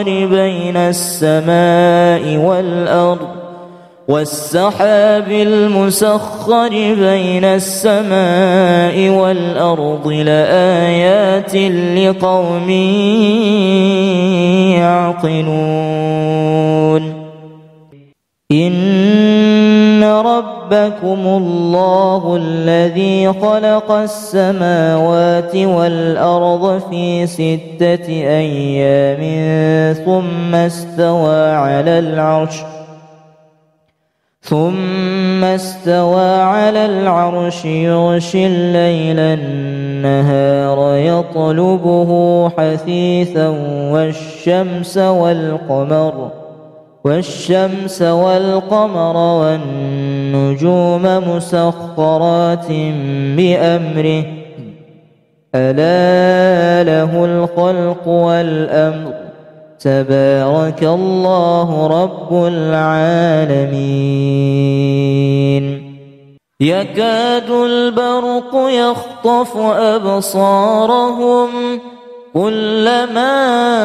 بين السماء والأرض لآيات لقوم يعقلون. إن ربكم الله الذي خلق السماوات والأرض في 6 أيام ثم استوى على العرش يغشي الليل النهار يطلبه حثيثا والشمس والقمر والنجوم مسخرات بأمره ألا له الخلق والأمر تبارك الله رب العالمين. يكاد البرق يخطف أبصارهم كلما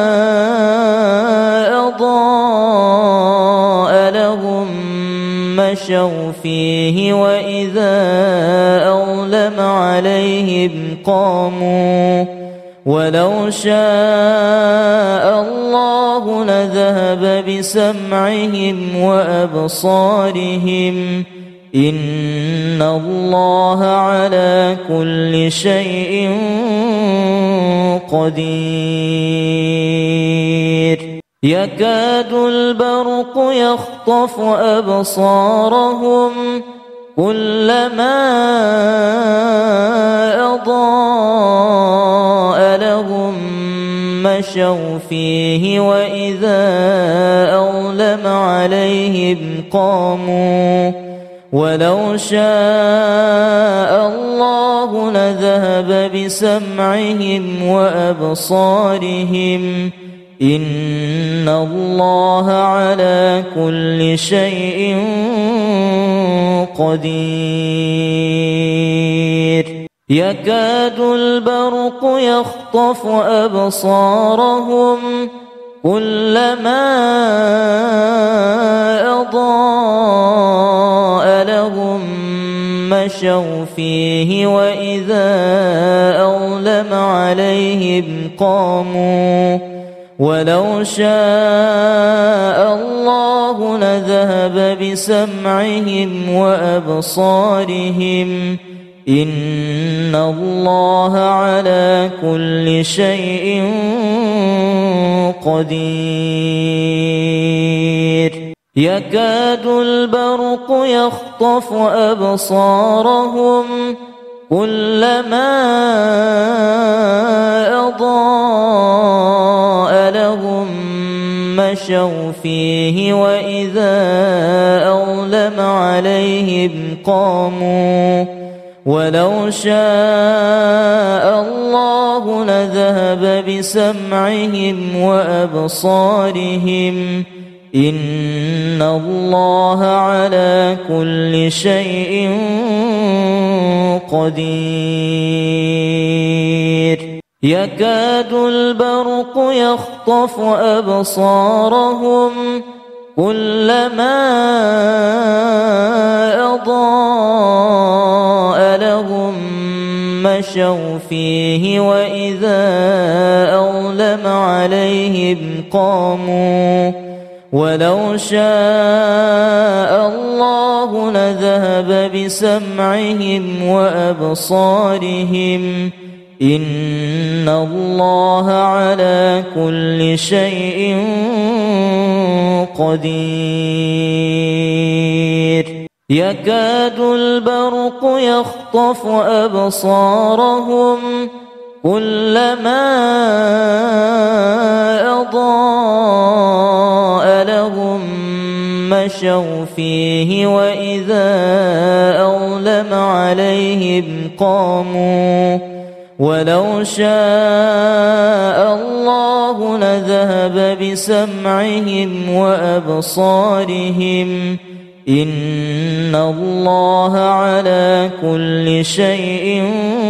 أضاء لهم مشوا فيه وإذا أظلم عليهم قاموا ولو شاء الله لذهب بسمعهم وأبصارهم إن الله على كل شيء قدير. يكاد البرق يخطف أبصارهم كلما أضاء لهم مشوا فيه وإذا أظلم عليهم قاموا ولو شاء الله لذهب بسمعهم وأبصارهم إن الله على كل شيء قدير. يكاد البرق يخطف أبصارهم كلما أضاء لهم مشوا فيه وإذا أظلم عليهم قاموا ولو شاء الله لذهب بسمعهم وأبصارهم إن الله على كل شيء قدير يكاد البرق يخطف أبصارهم كلما أضاء لهم مشوا فيه وإذا أظلم عليهم قاموا ولو شاء الله لذهب بسمعهم وأبصارهم إن الله على كل شيء قدير يكاد البرق يخطف أبصارهم كلما أضاء لهم مشوا فيه وإذا أظلم عليهم قاموا ولو شاء الله لذهب بسمعهم وأبصارهم إن الله على كل شيء قدير يكاد البرق يخطف أبصارهم كلما أضاء لهم مشوا فيه وإذا أظلم عليهم قاموا ولو شاء الله لذهب بسمعهم وأبصارهم إن الله على كل شيء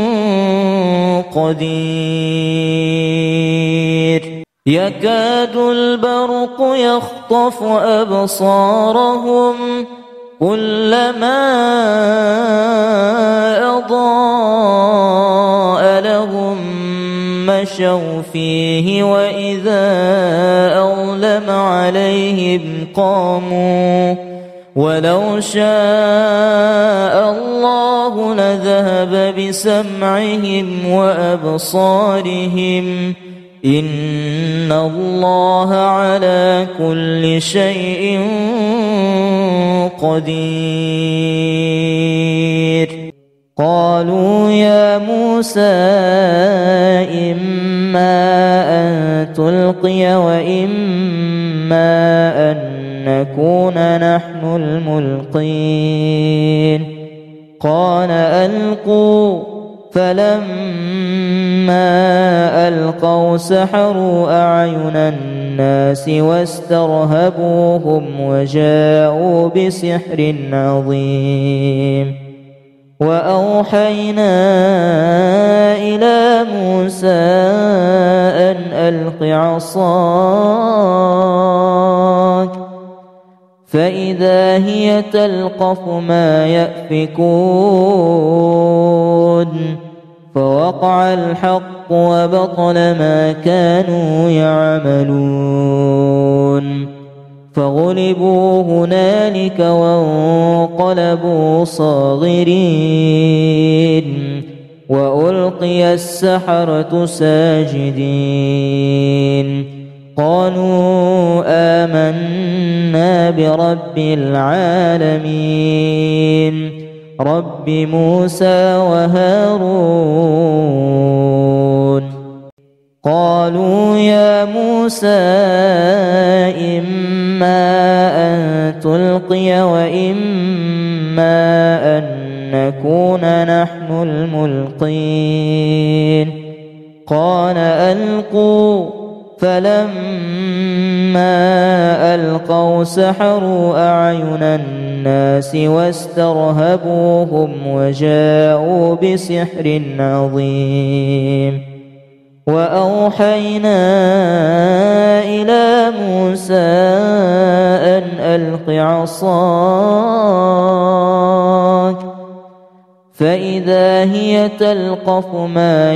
قدير يكاد البرق يخطف أبصارهم كلما أضاء لهم مشوا فيه وإذا أظلم عليهم قاموا ولو شاء الله لذهب بسمعهم وأبصارهم إن الله على كل شيء قدير قالوا يا موسى إما أن تلقي وإما أن نكون نحن الملقين قال ألقوا فلما ألقوا سحروا أعين الناس واسترهبوهم وجاءوا بسحر عظيم وأوحينا إلى موسى أن ألق عصاك فإذا هي تلقف ما يأفكون فوقع الحق وبطل ما كانوا يعملون فغلبوا هنالك وانقلبوا صاغرين وألقي السحرة ساجدين قالوا آمنا برب العالمين رب موسى وهارون قالوا يا موسى إما أن تلقي وإما أن نكون نحن الملقين قال ألقوا فلما ألقوا سحروا أعين الناس واسترهبوهم وجاءوا بسحر عظيم وأوحينا إلى موسى أن ألق عصاك فإذا هي تلقف ما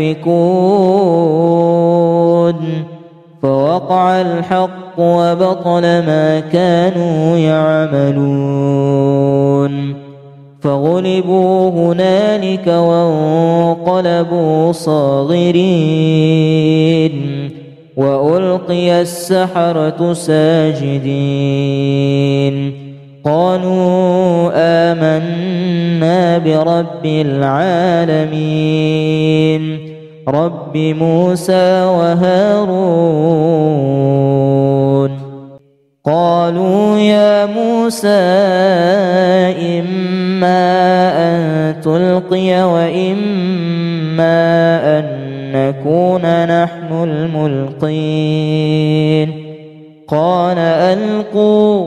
يأفكون فوقع الحق وبطل ما كانوا يعملون فغلبوا هنالك وانقلبوا صاغرين وألقي السحرة ساجدين قالوا آمنا برب العالمين رب موسى وهارون قالوا يا موسى إما أن تلقي وإما أن نكون نحن الملقين قال ألقوا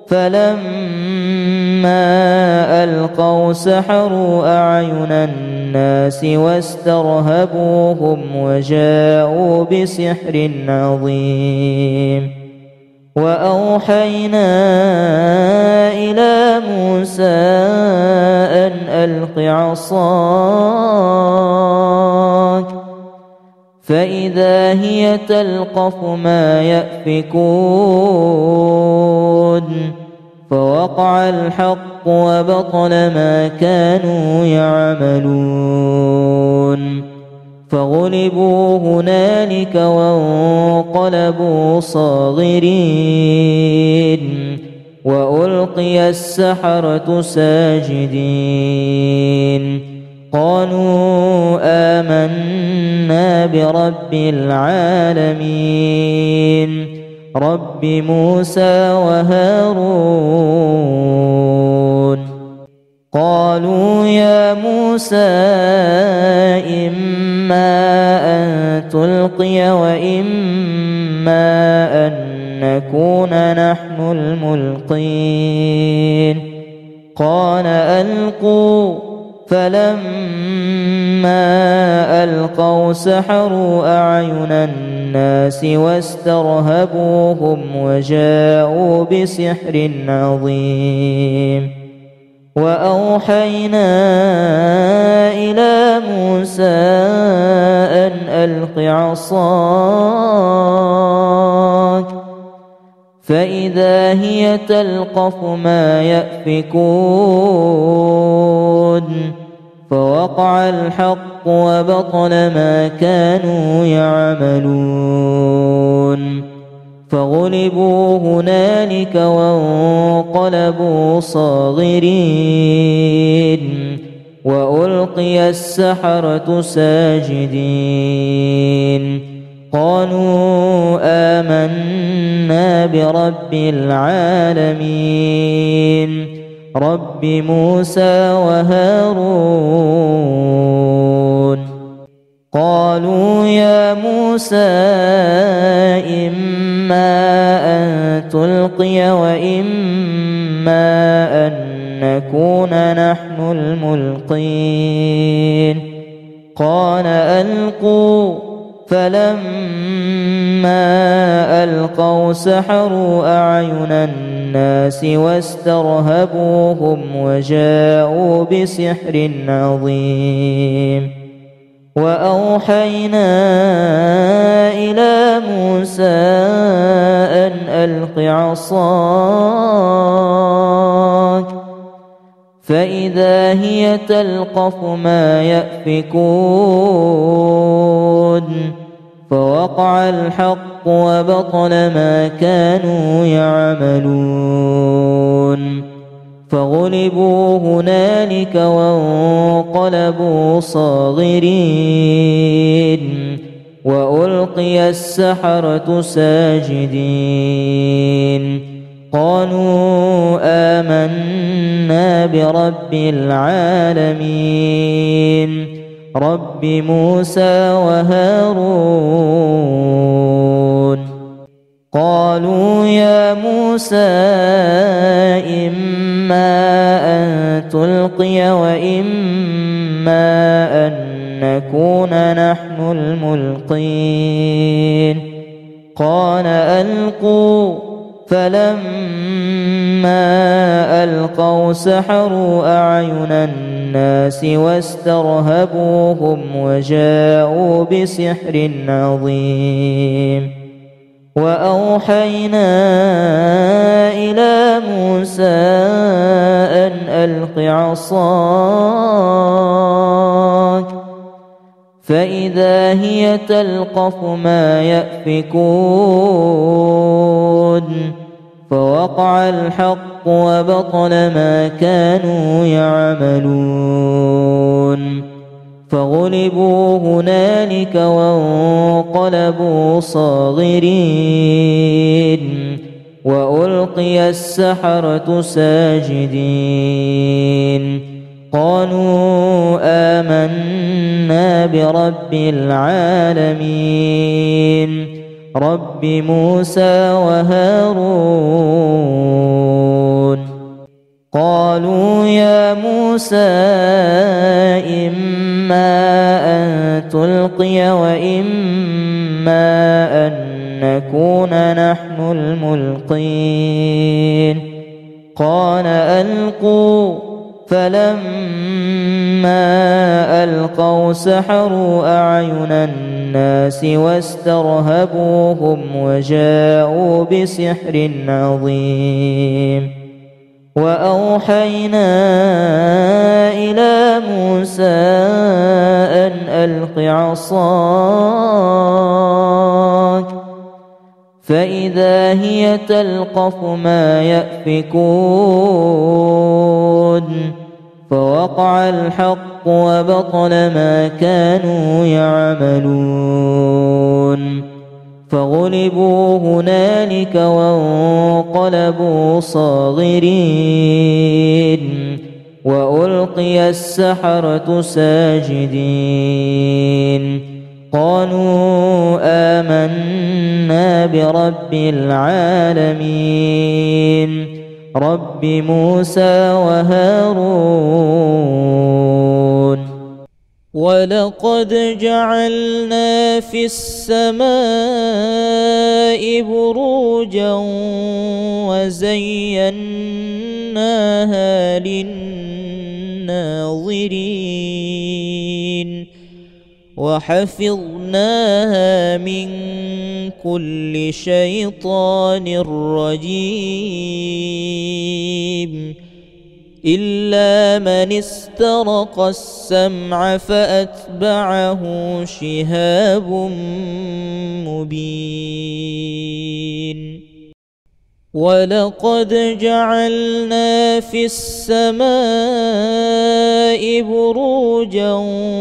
فلما ألقوا سحروا أعين الناس واسترهبوهم وجاءوا بسحر عظيم وأوحينا إلى موسى أن ألق عصاك فإذا هي تلقف ما يأفكون فوقع الحق وبطل ما كانوا يعملون فغلبوا هنالك وانقلبوا صاغرين وألقي السحرة ساجدين قالوا آمنا برب العالمين رب موسى وهارون قالوا يا موسى إما أن تلقي وإما أن نكون نحن الملقين قال ألقوا فلما ألقوا سحروا أعين الناس واسترهبوهم وجاءوا بسحر عظيم وأوحينا إلى موسى أن ألق عصاك فإذا هي تلقف ما يأفكون فوقع الحق وبطل ما كانوا يعملون فغلبوا هنالك وانقلبوا صاغرين وألقي السحرة ساجدين قالوا آمنا برب العالمين رب موسى وهارون قالوا يا موسى إما أن تلقي وإما أن نكون نحن الملقين قال ألقوا فلما ألقوا سحروا أعين الناس واسترهبوهم وجاءوا بسحر عظيم وأوحينا إلى موسى أن ألق عصاك فإذا هي تلقف ما يأفكون فوقع الحق وبطل ما كانوا يعملون فغلبوا هنالك وانقلبوا صاغرين وألقي السحرة ساجدين قالوا آمنا برب العالمين رب موسى وهارون قالوا يا موسى إما أن تلقي وإما أن نكون نحن الملقين قال ألقوا فلما ألقوا سحروا أعين الناس واسترهبوهم وجاءوا بسحر عظيم وأوحينا إلى موسى أن ألق عصاك فإذا هي تلقف ما يأفكون فوقع الحق وبطل ما كانوا يعملون فغلبوا هنالك وانقلبوا صاغرين وألقي السحرة ساجدين قالوا آمنا برب العالمين رب موسى وهارون قالوا يا موسى إما أن تلقي وإما أن نكون نحن الملقين قال ألقوا فلما ألقوا سحروا أعين الناس واسترهبوهم وجاءوا بسحر عظيم وأوحينا إلى موسى أن ألق عصاك فإذا هي تلقف ما يأفكون فوقع الحق وبطل ما كانوا يعملون فغلبوا هنالك وانقلبوا صاغرين وألقي السحرة ساجدين قالوا آمنا برب العالمين رب موسى وهارون ولقد جعلنا في السماء بروجا وزيناها للناظرين وحفظناها من كل شيطان رجيم إلا من استرق السمع فأتبعه شهاب مبين ولقد جعلنا في السماء بروجا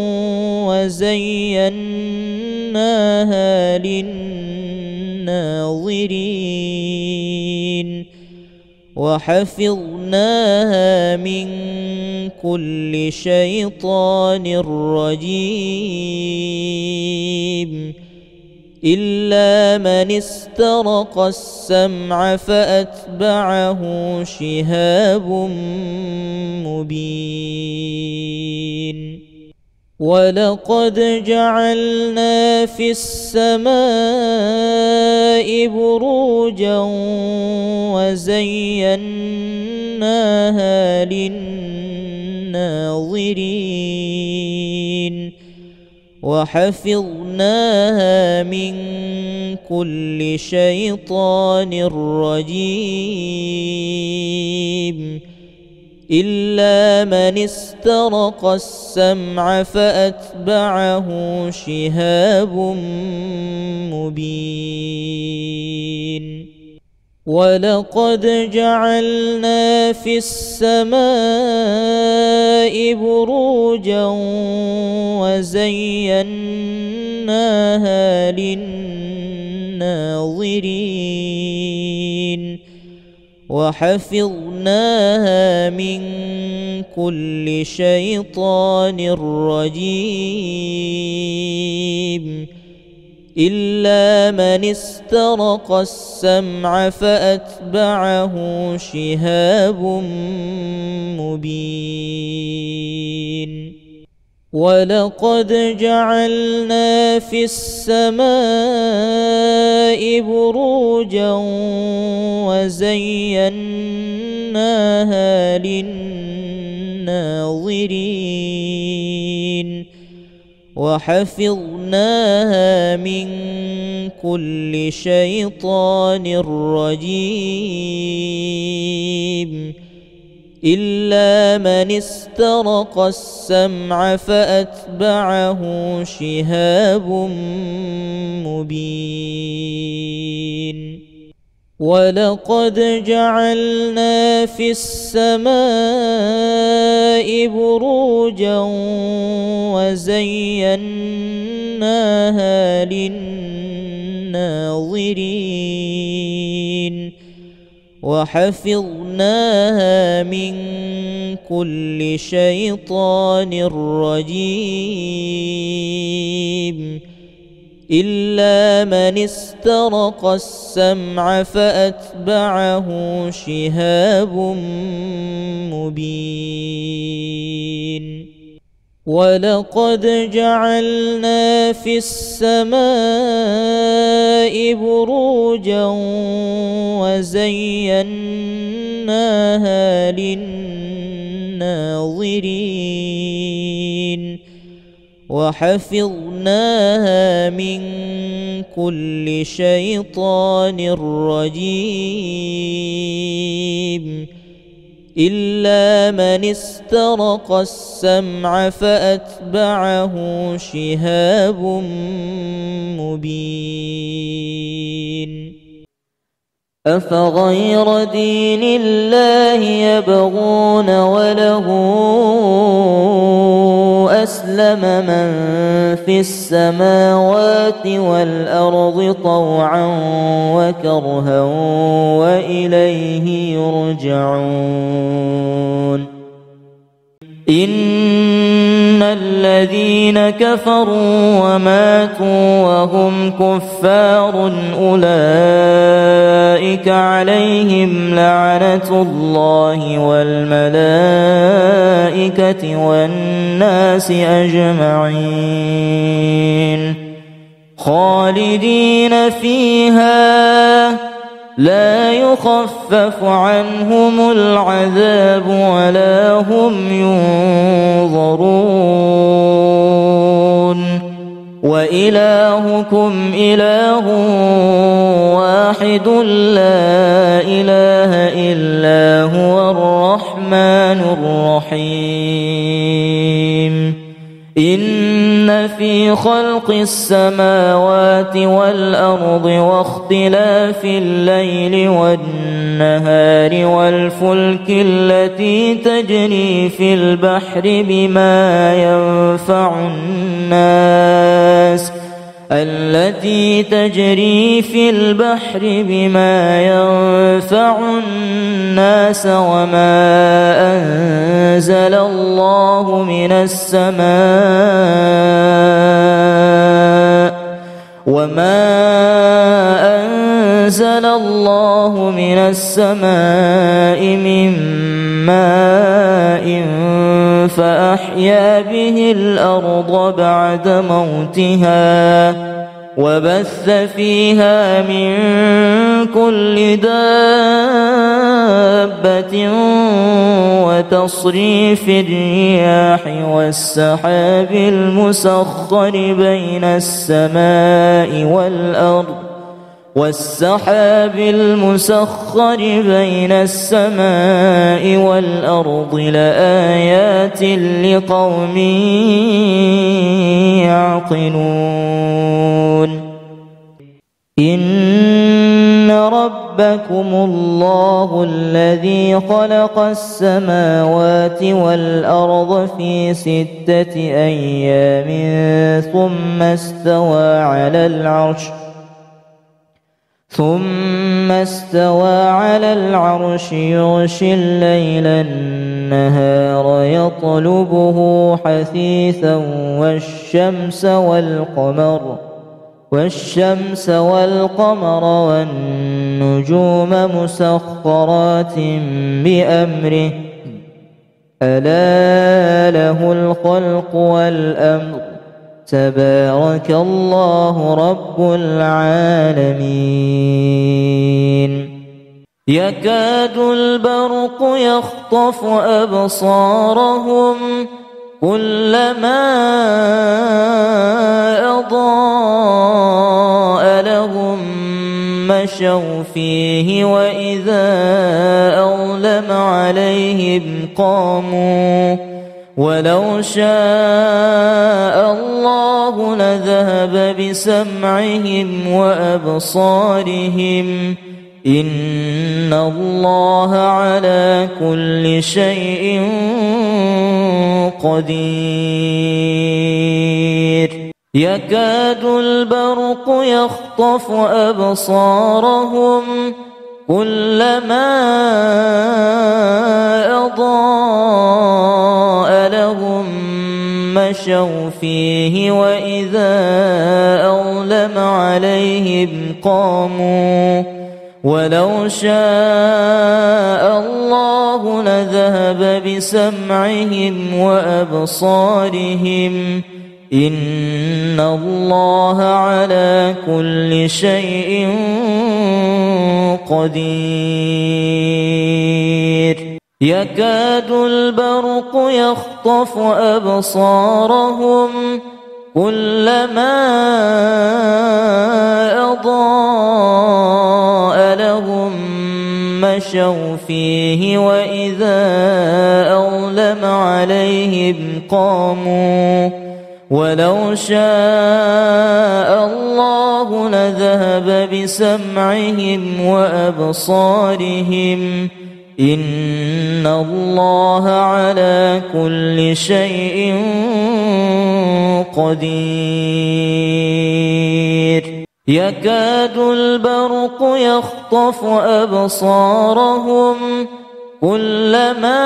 وزيناها للناظرين وحفظناها من كل شيطان رجيم إلا من استرق السمع فأتبعه شهاب مبين ولقد جعلنا في السماء بروجا وزيناها للناظرين وحفظناها من كل شيطان رجيم إلا من استرق السمع فأتبعه شهاب مبين ولقد جعلنا في السماء بروجا وزيناها للناظرين وحفظناها من كل شيطان رجيم إلا من استرق السمع فأتبعه شهاب مبين ولقد جعلنا في السماء بروجا وزيناها للناظرين وحفظناها من كل شيطان رجيم إلا من استرق السمع فأتبعه شهاب مبين ولقد جعلنا في السماء بروجا وزيناها للناظرين وحفظناها من كل شيطان رجيم إلا من استرق السمع فأتبعه شهاب مبين ولقد جعلنا في السماء بروجا وزيناها للناظرين وحفظناها من كل شيطان رجيم إلا من استرق السمع فأتبعه شهاب مبين أفغير دين الله يبغون وله أسلم من في السماوات والأرض طوعا وكرها وإليه يرجعون إن الذين كفروا وماتوا وهم كفار أولئك عليهم لعنة الله والملائكة والناس أجمعين خالدين فيها لا يخفف عنهم العذاب ولا هم ينظرون وإلهكم إله واحد لا إله إلا هو الرحمن الرحيم إن في خلق السماوات والأرض واختلاف الليل والنهار والفلك التي تجري في البحر بما ينفع الناس وما أنزل الله من السماء من ماء فأحيا به الأرض بعد موتها وبث فيها من كل دابة وتصريف الرياح والسحاب المسخر بين السماء والأرض لآيات لقوم يعقلون إن ربكم الله الذي خلق السماوات والأرض في 6 أيام ثم استوى على العرش يغشي الليل النهار يطلبه حثيثا والشمس والقمر والنجوم مسخرات بأمره ألا له الخلق والأمر تبارك الله رب العالمين يكاد البرق يخطف أبصارهم كلما أضاء لهم مشوا فيه وإذا أظلم عليهم قاموا ولو شاء الله لذهب بسمعهم وأبصارهم إن الله على كل شيء قدير يكاد البرق يخطف أبصارهم كلما أضاء لهم مشوا فيه وإذا أظلم عليهم قاموا ولو شاء الله لذهب بسمعهم وأبصارهم إن الله على كل شيء قدير يكاد البرق يخطف أبصارهم كلما أضاء لهم مشوا فيه وإذا أظلم عليهم قاموا ولو شاء الله لذهب بسمعهم وأبصارهم إن الله على كل شيء قدير يكاد البرق يخطف أبصارهم كلما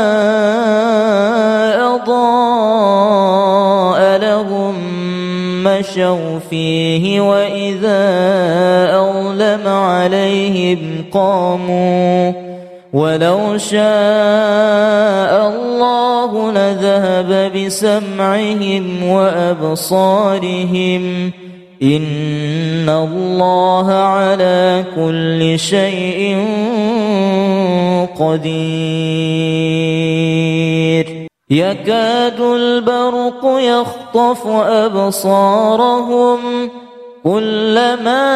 أضاء لهم مشوا فيه وإذا أظلم عليهم قاموا ولو شاء الله لذهب بسمعهم وأبصارهم إن الله على كل شيء قدير يكاد البرق يخطف أبصارهم كلما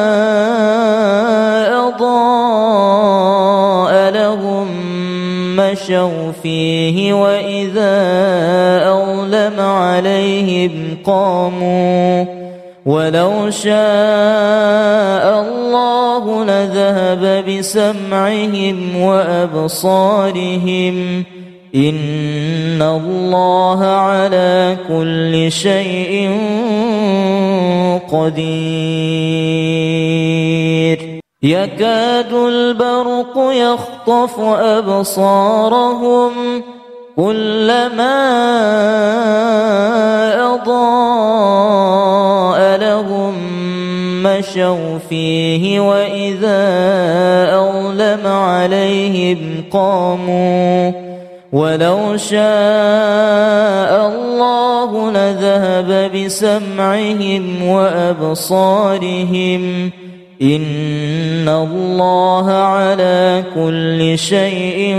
أضاء لهم مشوا فيه وإذا أظلم عليهم قاموا ولو شاء الله لذهب بسمعهم وأبصارهم إن الله على كل شيء قدير يكاد البرق يخطف أبصارهم كلما أضاء لهم مشوا فيه وإذا أظلم عليهم قاموا ولو شاء الله لذهب بسمعهم وأبصارهم إن الله على كل شيء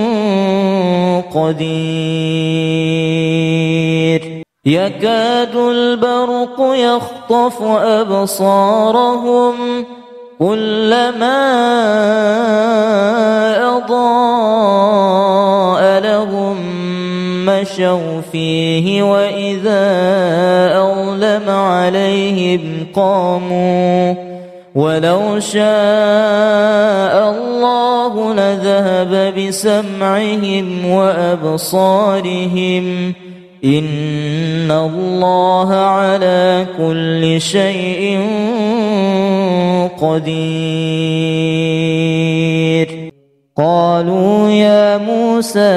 قدير يكاد البرق يخطف أبصارهم كلما أضاء لهم مشوا فيه وإذا أظلم عليهم قاموا ولو شاء الله لذهب بسمعهم وأبصارهم إن الله على كل شيء قدير قالوا يا موسى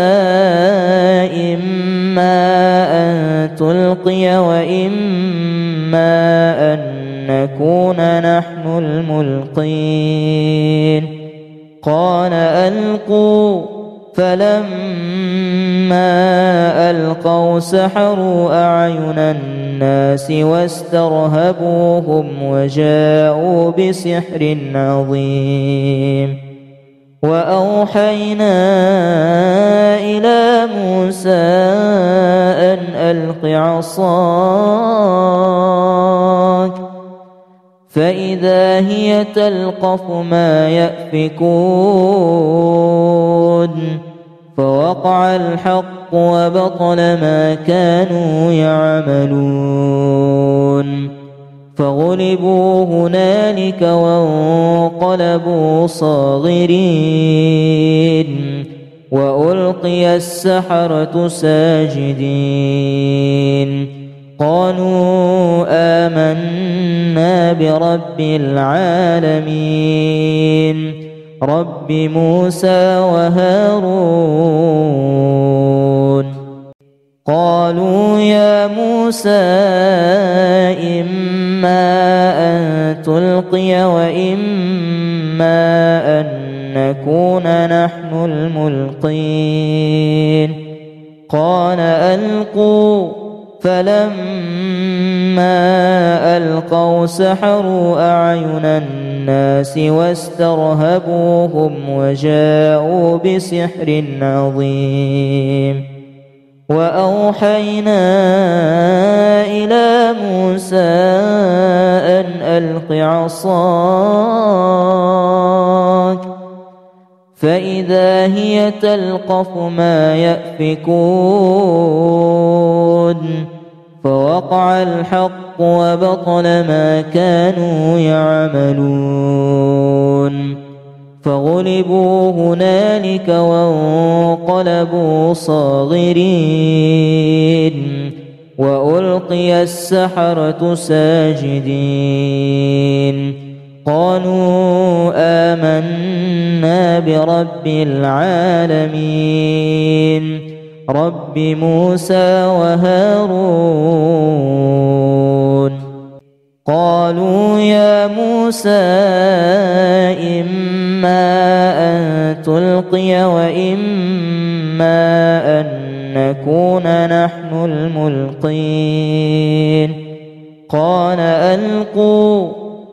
إما أن تلقي وإما أن نكون نحن الملقين قال ألقوا فلما ألقوا سحروا أعين الناس واسترهبوهم وجاءوا بسحر عظيم وأوحينا إلى موسى أن ألق عصاك فإذا هي تلقف ما يأفكون فوقع الحق وبطل ما كانوا يعملون فغلبوا هنالك وانقلبوا صاغرين وألقي السحرة ساجدين قالوا آمنا برب العالمين رب موسى وهارون قالوا يا موسى إما أن تلقي وإما أن نكون نحن الملقين قال ألقوا فلما ألقوا سحروا أعين الناس واسترهبوهم وجاءوا بسحر عظيم وأوحينا إلى موسى أن ألق عصاك فإذا هي تلقف ما يأفكون فوقع الحق وبطل ما كانوا يعملون فغلبوا هنالك وانقلبوا صاغرين وألقي السحرة ساجدين قالوا آمنا برب العالمين رب موسى وهارون قالوا يا موسى إما أن تلقي وإما أن نكون نحن الملقين قال ألقوا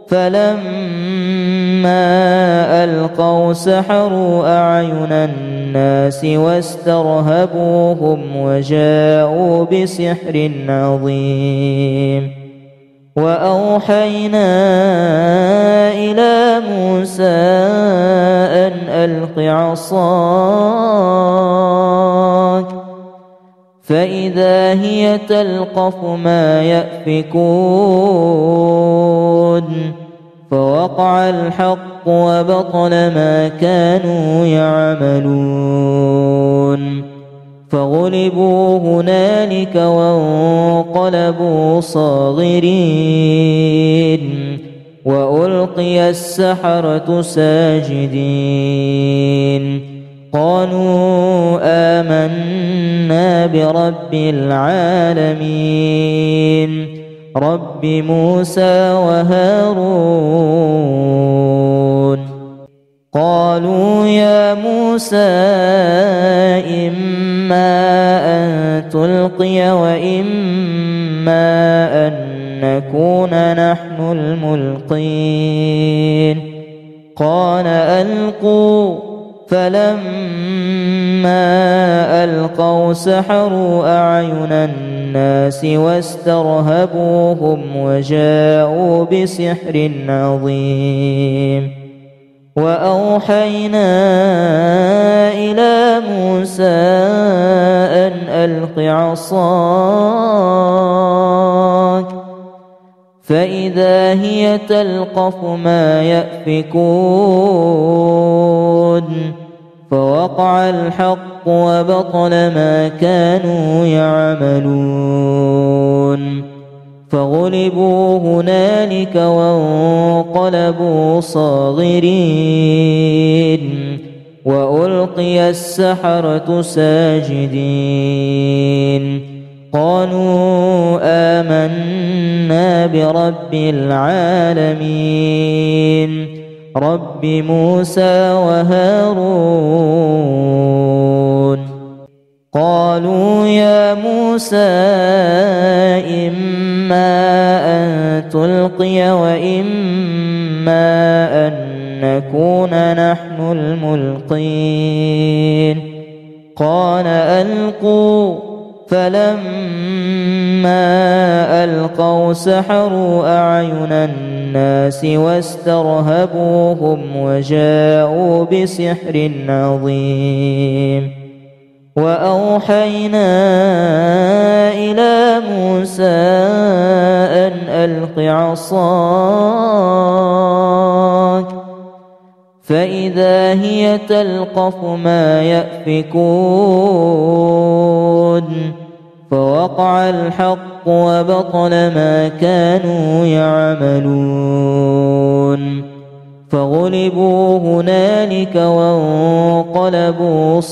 فلما ألقوا سحروا أعين الناس واسترهبوهم وجاءوا بسحر عظيم وأوحينا إلى موسى أن ألق عصاك فإذا هي تلقف ما يأفكون فوقع الحق وبطل ما كانوا يعملون فغلبوا هنالك وانقلبوا صاغرين وألقي السحرة ساجدين قالوا آمنا برب العالمين رب موسى وهارون قالوا يا موسى إما أن تلقي وإما أن نكون نحن الملقين قال ألقوا فلما ألقوا سحروا أعين الناس واسترهبوهم وجاءوا بسحر عظيم وأوحينا إلى موسى أن ألق عصاك فإذا هي تلقف ما يأفكون فوقع الحق وبطل ما كانوا يعملون فغلبوا هنالك وانقلبوا صاغرين وألقي السحرة ساجدين قالوا آمنا برب العالمين رب موسى وهارون قالوا يا موسى إما أن تلقي وإما أن نكون نحن الملقين قال ألقوا فلما ألقوا سحروا أعين الناس واسترهبوهم وجاءوا بسحر عظيم وأوحينا إلى موسى أن ألق عصاك فإذا هي تلقف ما يأفكون فوقع الحق وبطل ما كانوا يعملون فغلبوا هنالك وانقلبوا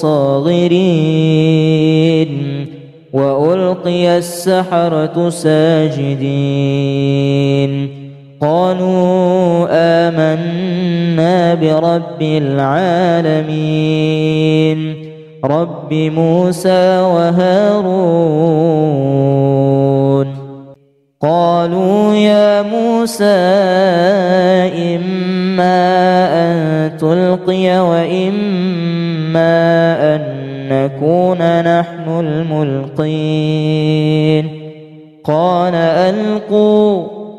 صاغرين وألقي السحرة ساجدين قالوا آمنا برب العالمين رب موسى وهارون قالوا يا موسى إما أن تلقي وإما أن نكون نحن الملقين قال ألقوا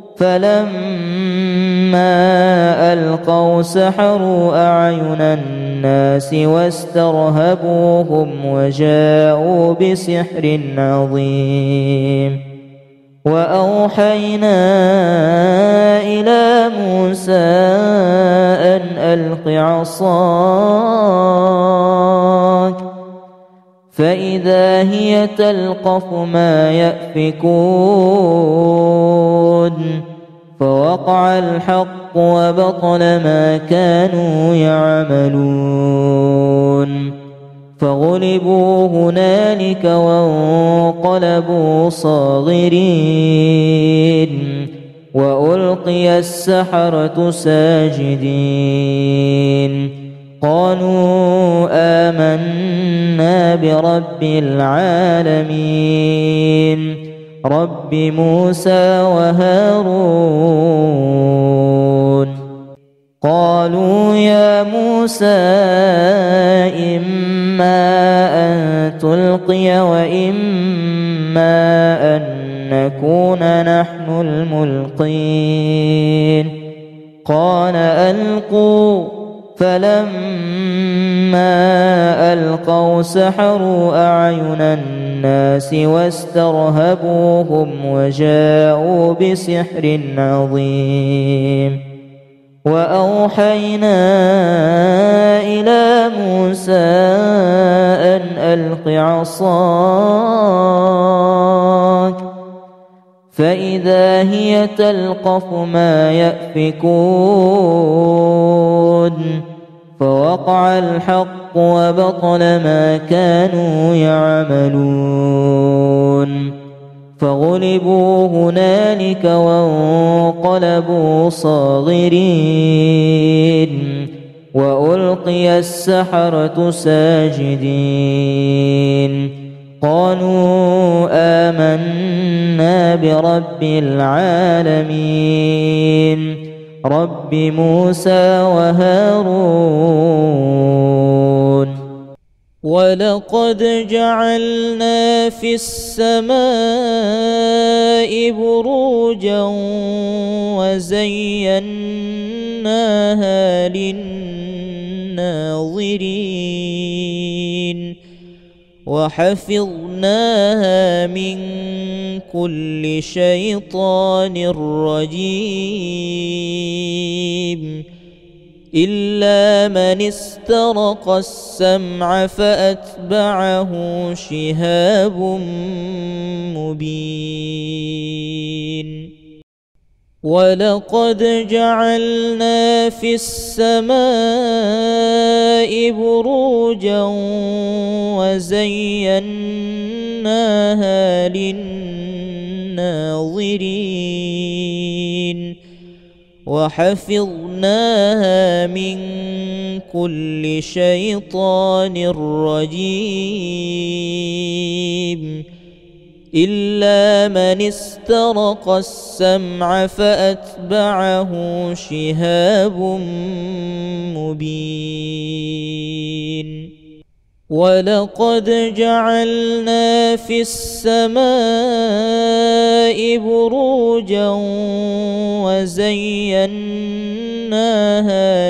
فلما ألقوا سحروا أعين الناس واسترهبوهم وجاءوا بسحر عظيم وأوحينا إلى موسى أن ألق عصاك فإذا هي تلقف ما يأفكون فوقع الحق وبطل ما كانوا يعملون فغلبوا هنالك وانقلبوا صاغرين وألقي السحرة ساجدين قالوا آمنا برب العالمين رب موسى وهارون قالوا يا موسى إما أن تلقي وإما أن نكون نحن الملقين قال ألقوا فلما ألقوا سحروا أعين الناس واسترهبوهم وجاءوا بسحر عظيم وأوحينا إلى موسى أن ألق عصاك فإذا هي تلقف ما يأفكون فوقع الحق وبطل ما كانوا يعملون فغلبوا هنالك وانقلبوا صاغرين وألقي السحرة ساجدين قالوا آمنا برب العالمين رب موسى وهارون ولقد جعلنا في السماء بروجا وزيناها للناظرين وحفظناها من كل شيطان رجيم إلا من استرق السمع فأتبعه شهاب مبين ولقد جعلنا في السماء بروجا وزيناها للناظرين وحفظناها من كل شيطان رجيم إلا من استرق السمع فأتبعه شهاب مبين ولقد جعلنا في السماء بروجا وزيناها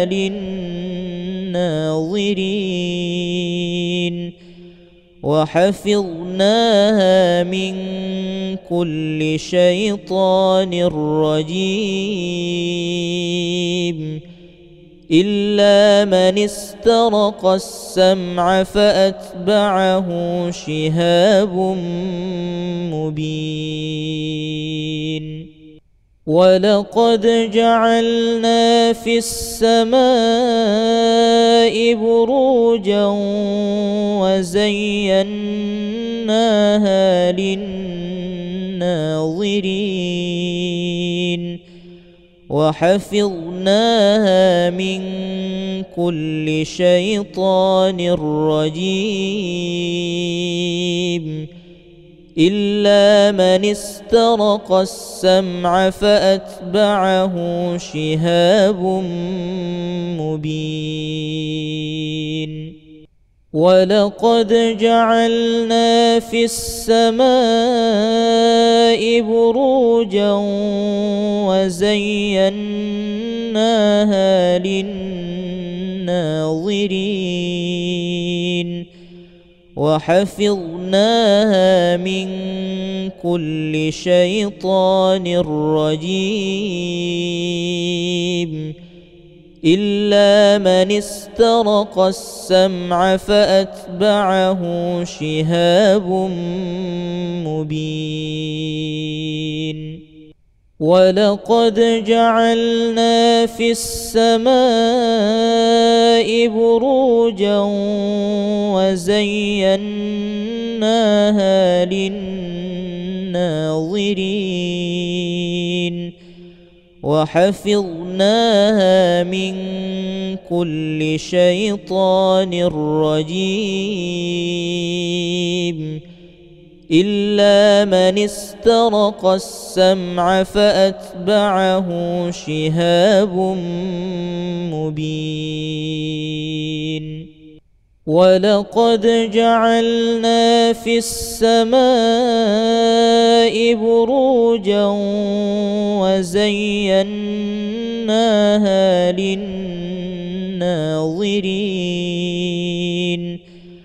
للناظرين وحفظناها من كل شيطان رجيم إلا من استرق السمع فأتبعه شهاب مبين ولقد جعلنا في السماء بروجا وزيناها للناظرين وحفظناها من كل شيطان رجيم إلا من استرق السمع فأتبعه شهاب مبين ولقد جعلنا في السماء بروجا وزيناها للناظرين وحفظناها من كل شيطان رجيم إلا من استرق السمع فأتبعه شهاب مبين ولقد جعلنا في السماء بروجا وزيناها للناظرين وحفظناها من كل شيطان رجيم إلا من استرق السمع فأتبعه شهاب مبين ولقد جعلنا في السماء بروجا وزيناها للناظرين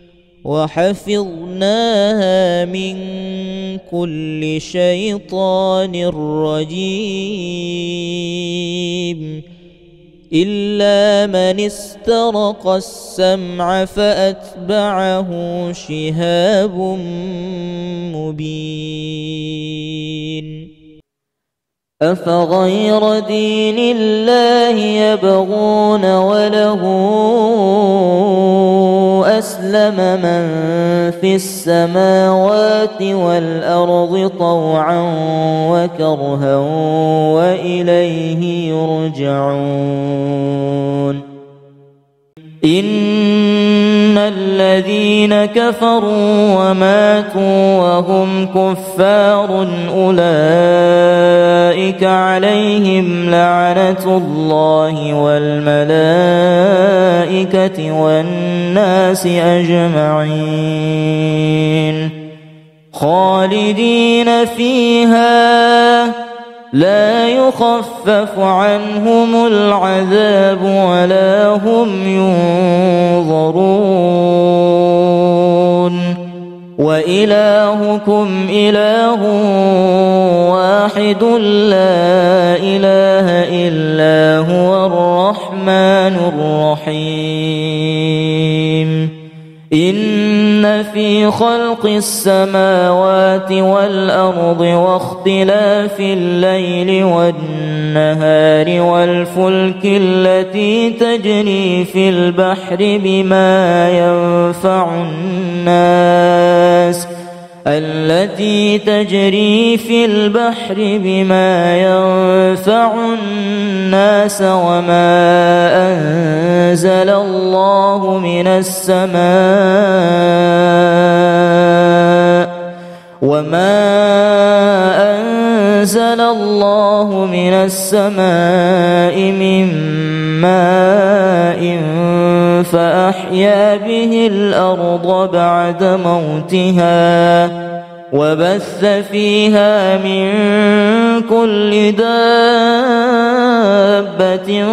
وحفظناها من كل شيطان رجيم إلا من استرق السمع فأتبعه شهاب مبين أفغير دين الله يبغون وله أسلم من في السماوات والأرض طوعا وكرها وإليه يرجعون إن الذين كفروا وماتوا وهم كفار أولئك عليهم لعنة الله والملائكة والناس أجمعين خالدين فيها لا يخفف عنهم العذاب ولا هم ينظرون وإلهكم إله واحد لا إله إلا هو الرحمن الرحيم إن في خلق السماوات والأرض واختلاف الليل والنهار والفلك التي تجري في البحر بما ينفع الناس وما أنزل الله من السماء وما أنزل الله من السماء من ماء فأحيا به الأرض بعد موتها وبث فيها من كل دابة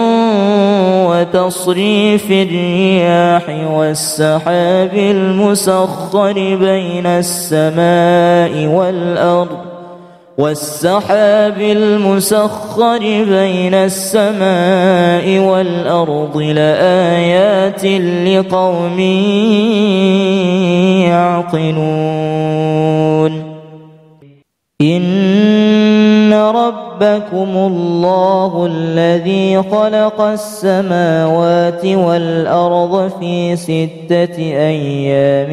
وتصريف الرياح والسحاب المسخر بين السماء والأرض لآيات لقوم يعقلون إن ربكم الله الذي خلق السماوات والأرض في 6 أيام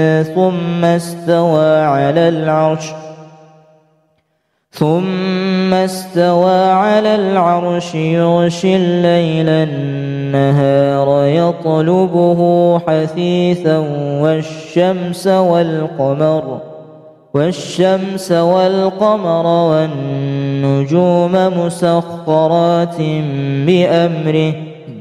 ثم استوى على العرش يغشي الليل النهار يطلبه حثيثا والشمس والقمر والنجوم مسخرات بأمره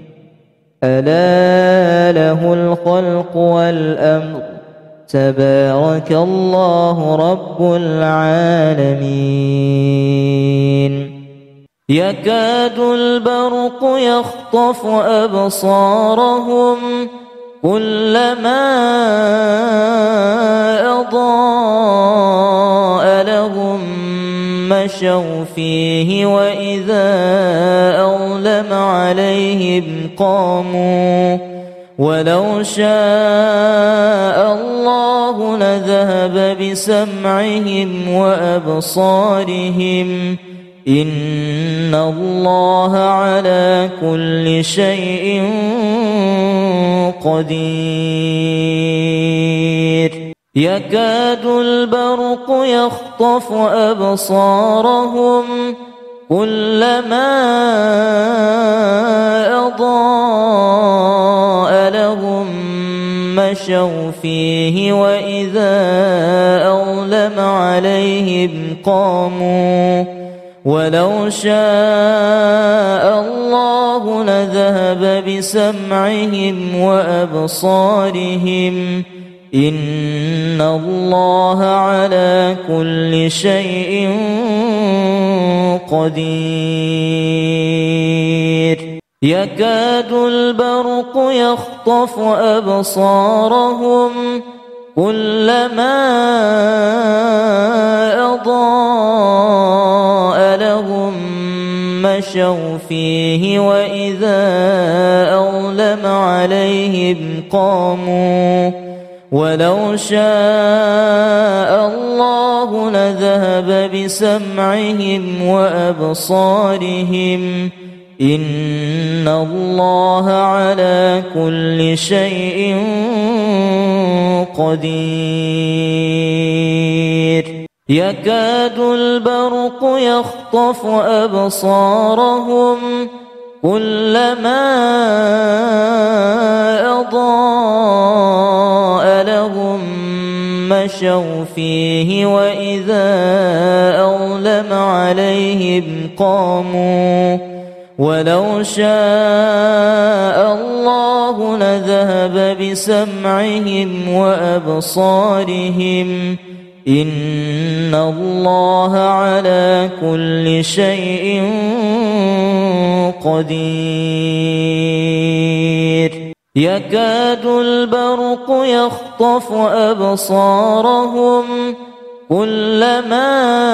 ألا له الخلق والأمر تبارك الله رب العالمين يكاد البرق يخطف أبصارهم كلما أضاء لهم مشوا فيه وإذا أظلم عليهم قاموا ولو شاء الله لذهب بسمعهم وأبصارهم إن الله على كل شيء قدير يكاد البرق يخطف أبصارهم كلما أضاء لهم مشوا فيه وإذا أظلم عليهم قاموا ولو شاء الله لذهب بسمعهم وأبصارهم إن الله على كل شيء قدير يكاد البرق يخطف أبصارهم كلما أضاء لهم مشوا فيه وإذا أظلم عليهم قاموا ولو شاء الله لذهب بسمعهم وأبصارهم إن الله على كل شيء قدير يكاد البرق يخطف أبصارهم كلما أضاء لهم مشوا فيه وإذا أظلم عليهم قاموا ولو شاء الله لذهب بسمعهم وأبصارهم إن الله على كل شيء قدير يكاد البرق يخطف أبصارهم كلما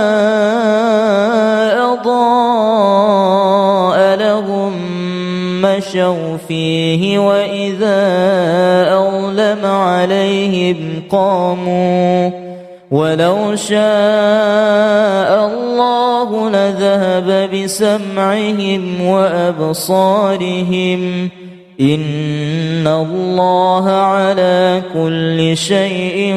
أضاء لهم مشوا فيه وإذا أظلم عليهم قاموا ولو شاء الله لذهب بسمعهم وأبصارهم إن الله على كل شيء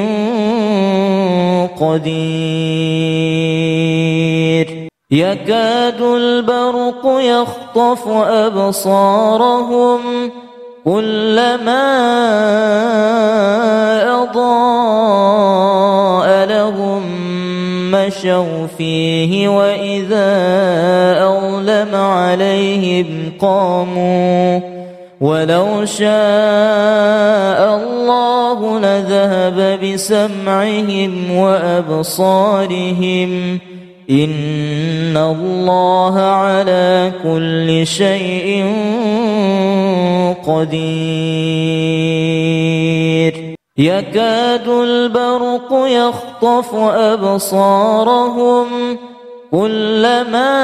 قدير يكاد البرق يخطف أبصارهم كلما أضاء لهم مشوا فيه وإذا أظلم عليهم قاموا ولو شاء الله لذهب بسمعهم وأبصارهم إن الله على كل شيء قدير يكاد البرق يخطف أبصارهم كلما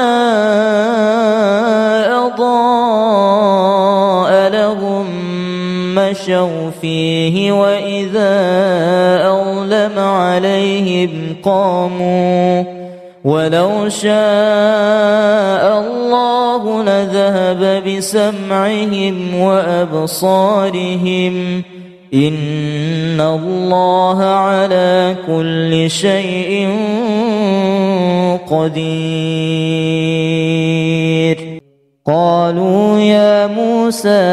أضاء لهم مشوا فيه وإذا أظلم عليهم قاموا ولو شاء الله لذهب بسمعهم وأبصارهم إن الله على كل شيء قدير قالوا يا موسى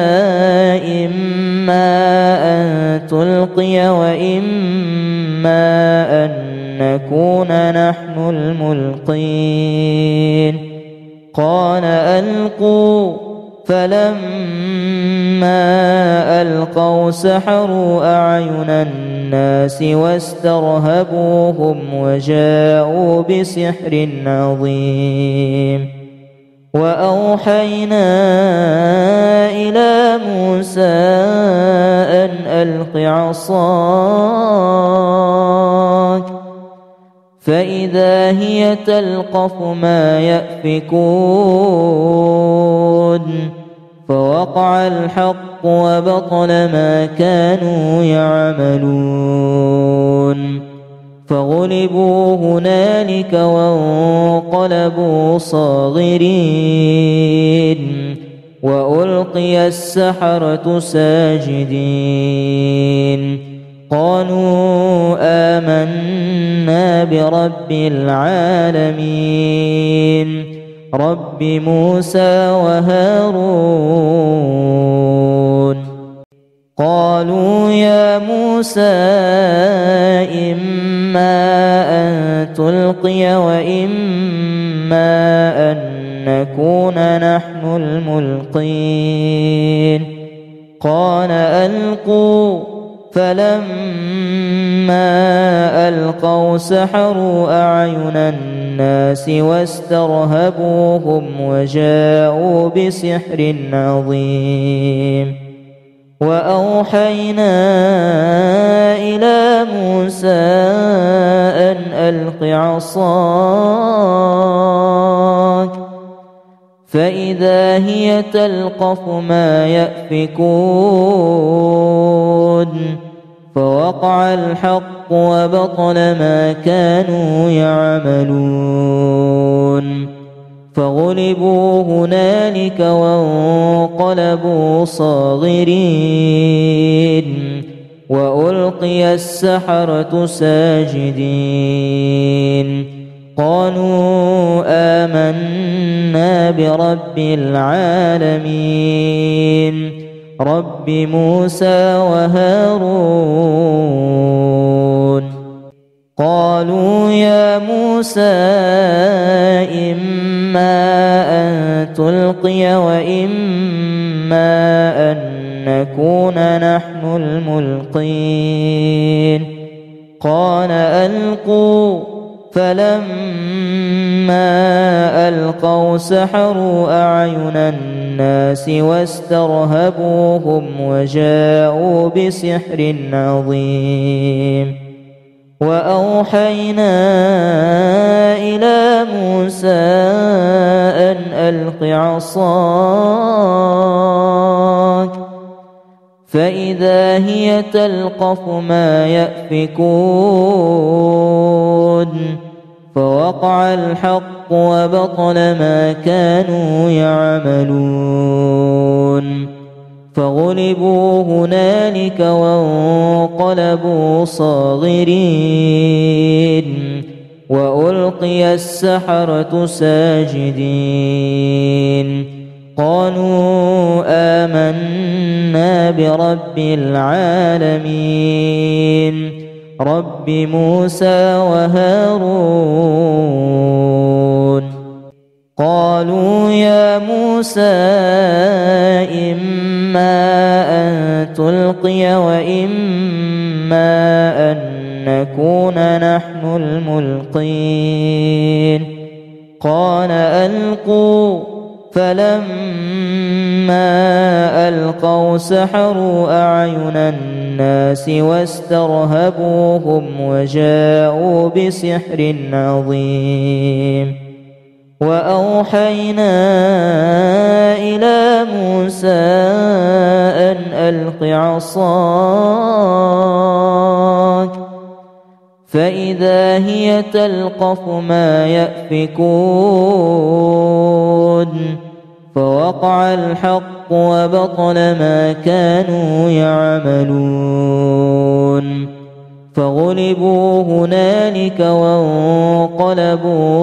إما أن تلقي وإما أن نكون نحن الملقين قال ألقوا فلما ألقوا سحروا أعين الناس واسترهبوهم وجاءوا بسحر عظيم وأوحينا إلى موسى أن ألق عصاك فإذا هي تلقف ما يأفكون فوقع الحق وبطل ما كانوا يعملون فغلبوا هنالك وانقلبوا صاغرين وألقي السحرة ساجدين قالوا آمنا برب العالمين رب موسى وهارون قالوا يا موسى إما أن تلقي وإما أن نكون نحن الملقين قال ألقوا فلما ألقوا سحروا أعين الناس واسترهبوهم وجاءوا بسحر عظيم وأوحينا إلى موسى أن ألق عصاك فإذا هي تلقف ما يأفكون فوقع الحق وبطل ما كانوا يعملون فغلبوا هنالك وانقلبوا صاغرين وألقي السحرة ساجدين قالوا آمنا برب العالمين رب موسى وهارون قالوا يا موسى إما أن تلقي وإما أن نكون نحن الملقين قال ألقوا فلما ألقوا سحروا أعين الناس واسترهبوهم وجاءوا بسحر عظيم وأوحينا إلى موسى أن ألق عصاك فإذا هي تلقف ما يأفكون فوقع الحق وبطل ما كانوا يعملون فغلبوا هنالك وانقلبوا صاغرين وألقي السحرة ساجدين قالوا آمنا برب العالمين رب موسى وهارون قالوا يا موسى إما أن تلقي وإما أن نكون نحن الملقين قال ألقوا فلما ألقوا سحروا أعين الناس واسترهبوهم وجاءوا بسحر عظيم وأوحينا إلى موسى أن ألق عصاك فإذا هي تلقف ما يأفكون فوقع الحق وبطل ما كانوا يعملون فغلبوا هنالك وانقلبوا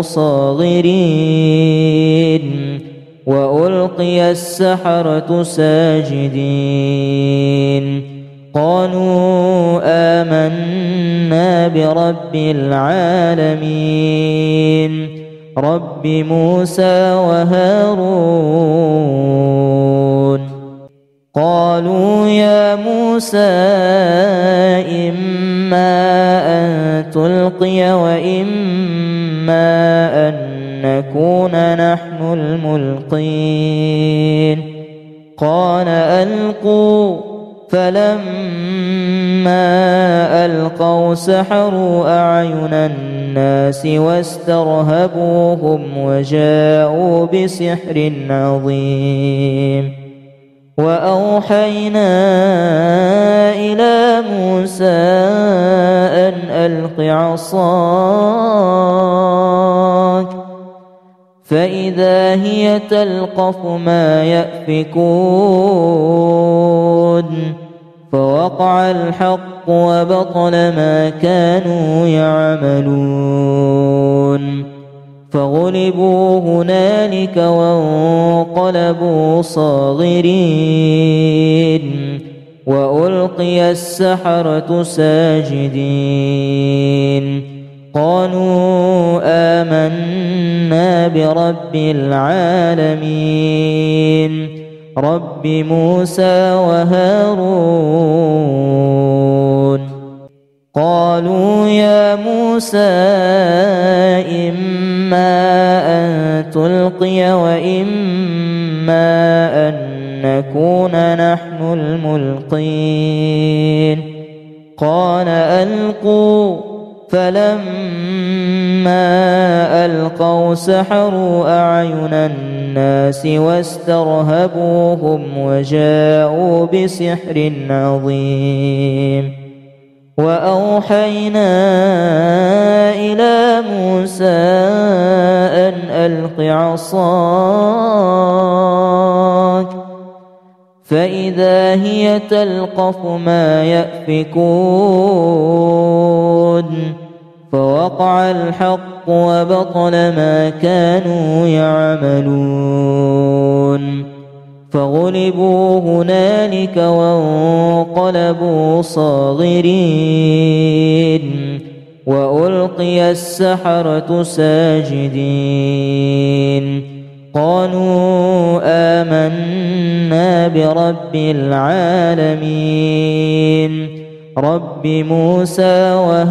صاغرين وألقي السحرة ساجدين قالوا آمنا برب العالمين رب موسى وهارون قالوا يا موسى إما أن تلقي وإما أن نكون نحن الملقين قال ألقوا فلما ألقوا سحروا أعين الناس واسترهبوهم وجاءوا بسحر عظيم وأوحينا إلى موسى أن ألق عصاك فإذا هي تلقف ما يأفكون فوقع الحق وبطل ما كانوا يعملون فغلبوا هنالك وانقلبوا صاغرين وألقي السحرة ساجدين قالوا آمنا برب العالمين رب موسى وهارون قالوا يا موسى إما أن تلقي وإما أن نكون نحن الملقين قال ألقوا فلما ألقوا سحروا أعين الناس واسترهبوهم وجاءوا بسحر عظيم وأوحينا إلى موسى أن ألق عصاك فإذا هي تلقف ما يأفكون فوقع الحق وبطل ما كانوا يعملون فغلبوا هنالك وانقلبوا صاغرين وألقي السحرة ساجدين قالوا آمنا برب العالمين رب موسى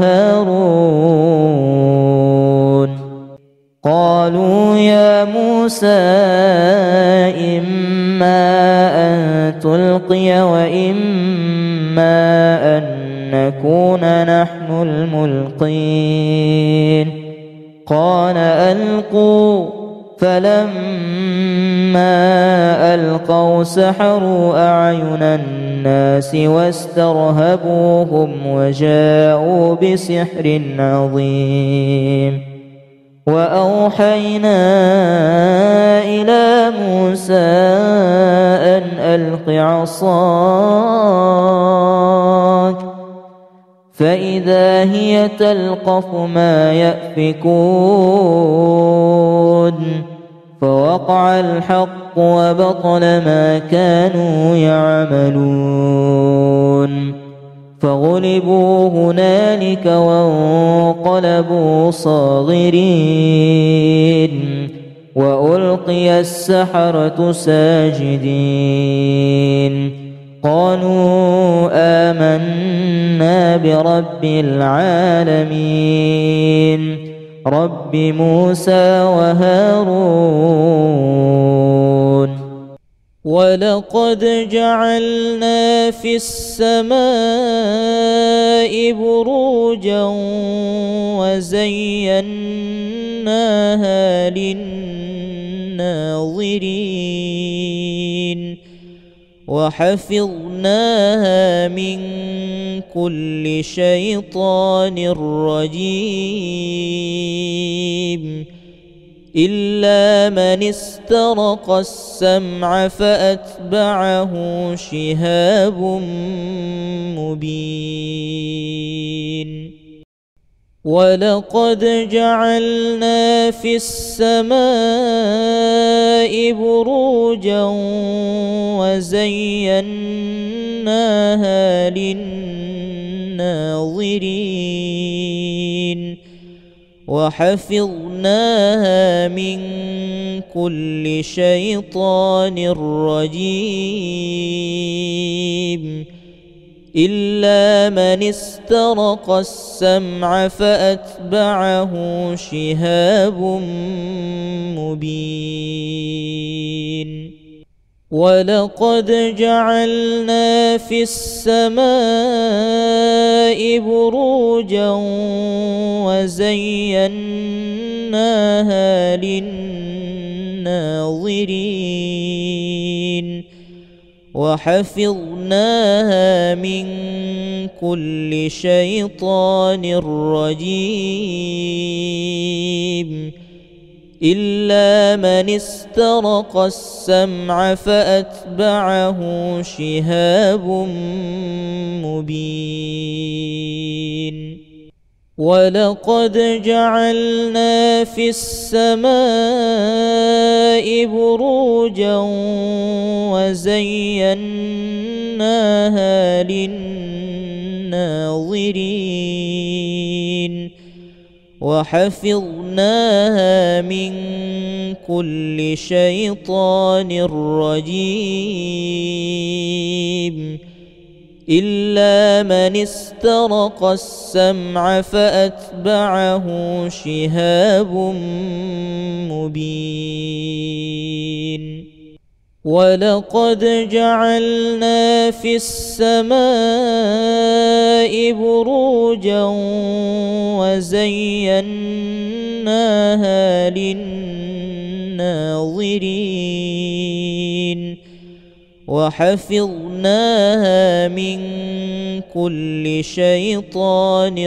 وهارون قالوا يا موسى إما أن تلقي وإما أن نكون نحن الملقين قال ألقوا فلما ألقوا سحروا أعين الناس واسترهبوهم وجاءوا بسحر عظيم وأوحينا إلى موسى أن ألق عصاك فإذا هي تلقف ما يأفكون فوقع الحق وبطل ما كانوا يعملون فغلبوا هنالك وانقلبوا صاغرين وألقي السحرة ساجدين قالوا آمنا برب العالمين رب موسى وهارون ولقد جعلنا في السماء بروجا وزيناها للناظرين وحفظناها من كل شيطان رجيم إلا من استرق السمع فأتبعه شهاب مبين ولقد جعلنا في السماء بروجا وزيناها للناظرين وحفظناها من كل شيطان رجيم إلا من استرق السمع فأتبعه شهاب مبين ولقد جعلنا في السماء بروجا وزيناها للناظرين وحفظناها من كل شيطان رجيم إلا من استرق السمع فأتبعه شهاب مبين ولقد جعلنا في السماء بروجا وزيناها للناظرين وحفظناها من كل شيطان رجيم إلا من استرق السمع فأتبعه شهاب مبين ولقد جعلنا في السماء بروجا وزيناها للناظرين وحفظناها من كل شيطان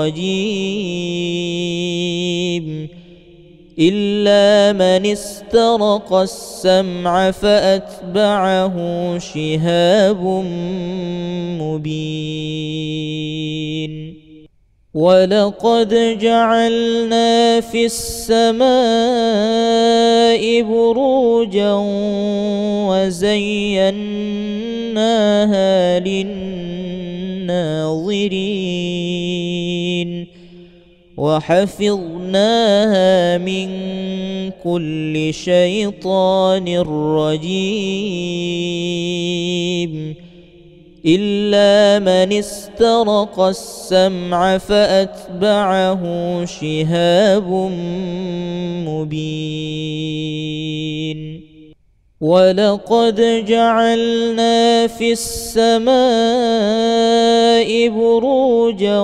رجيم إلا من استرق السمع فأتبعه شهاب مبين ولقد جعلنا في السماء بروجا وزيناها للناظرين وحفظناها من كل شيطان رجيم إلا من استرق السمع فأتبعه شهاب مبين ولقد جعلنا في السماء بروجا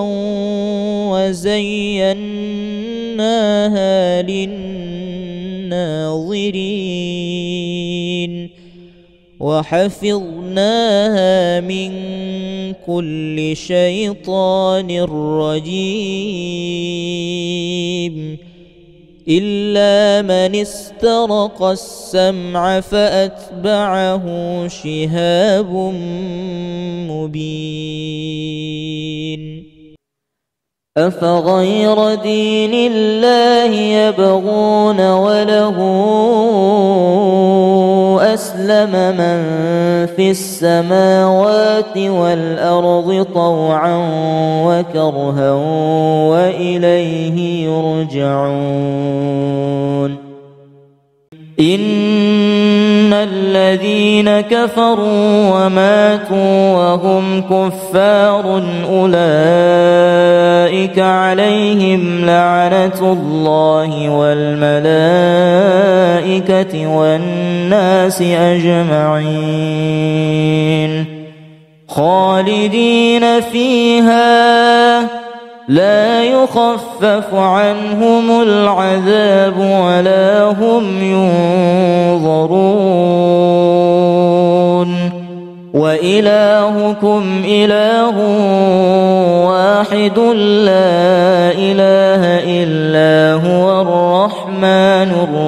وزيناها للناظرين وحفظناها من كل شيطان رجيم إلا من استرق السمع فأتبعه شهاب مبين أفغير دين الله يبغون وله أسلم من في السماوات والأرض طوعا وكرها وإليه يرجعون إن الذين كفروا وماتوا وهم كفار أولئك عليهم لعنة الله والملائكة والناس أجمعين خالدين فيها لا يخفف عنهم العذاب ولا هم ينظرون وإلهكم إله واحد لا إله إلا هو الرحمن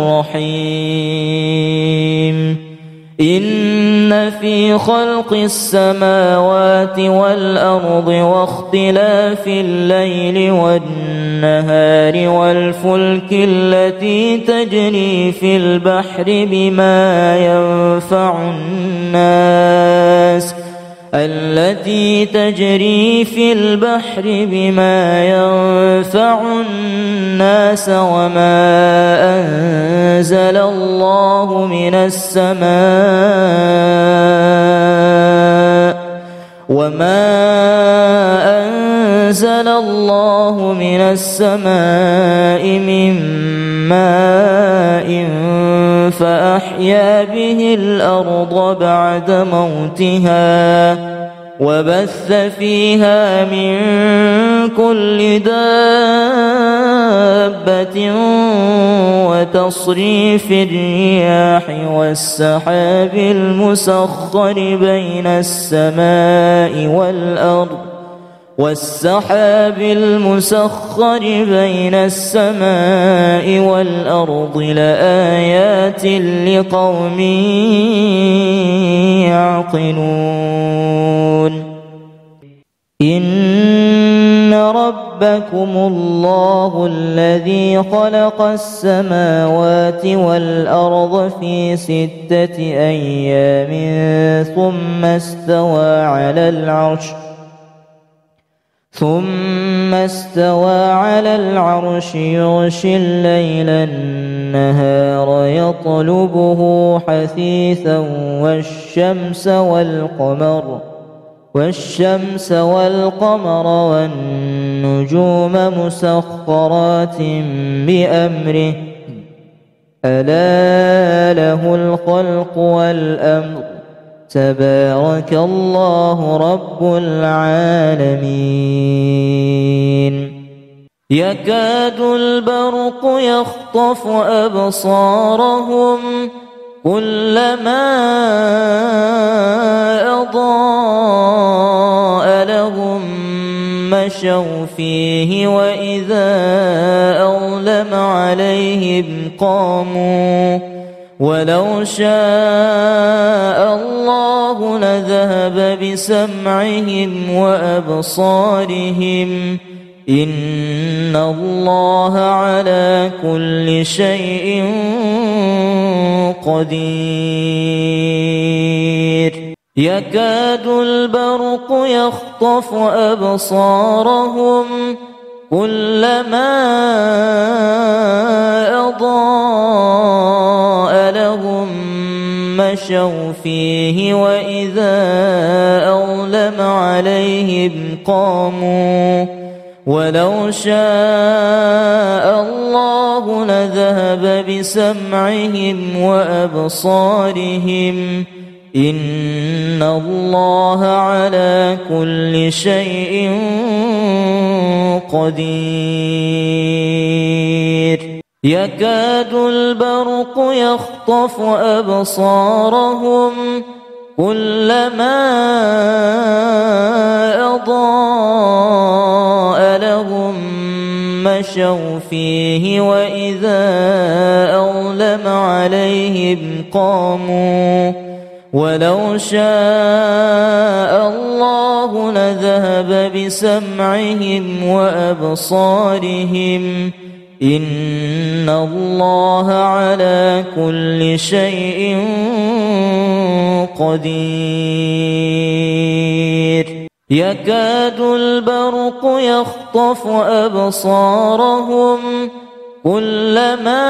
الرحيم إن في خلق السماوات والأرض واختلاف الليل والنهار والفلك التي تجري في البحر بما ينفع الناس وما أنزل الله من السماء من ماء فأحيا به الأرض بعد موتها وبث فيها من كل دابة وتصريف الرياح والسحاب المسخر بين السماء والأرض لآيات لقوم يعقلون إن ربكم الله الذي خلق السماوات والأرض في 6 أيام ثم استوى على العرش يغشي الليل النهار يطلبه حثيثا والشمس والقمر والنجوم مسخرات بأمره ألا له الخلق والأمر تبارك الله رب العالمين يكاد البرق يخطف أبصارهم كلما أضاء لهم مشوا فيه وإذا أظلم عليهم قاموا ولو شاء الله لذهب بسمعهم وأبصارهم إن الله على كل شيء قدير يكاد البرق يخطف أبصارهم كلما أضاء لهم مشوا فيه وإذا أظلم عليهم قاموا ولو شاء الله لذهب بسمعهم وأبصارهم إن الله على كل شيء قدير يكاد البرق يخطف أبصارهم كلما أضاء لهم مشوا فيه وإذا أظلم عليهم قاموا ولو شاء الله لذهب بسمعهم وأبصارهم إن الله على كل شيء قدير يكاد البرق يخطف أبصارهم كلما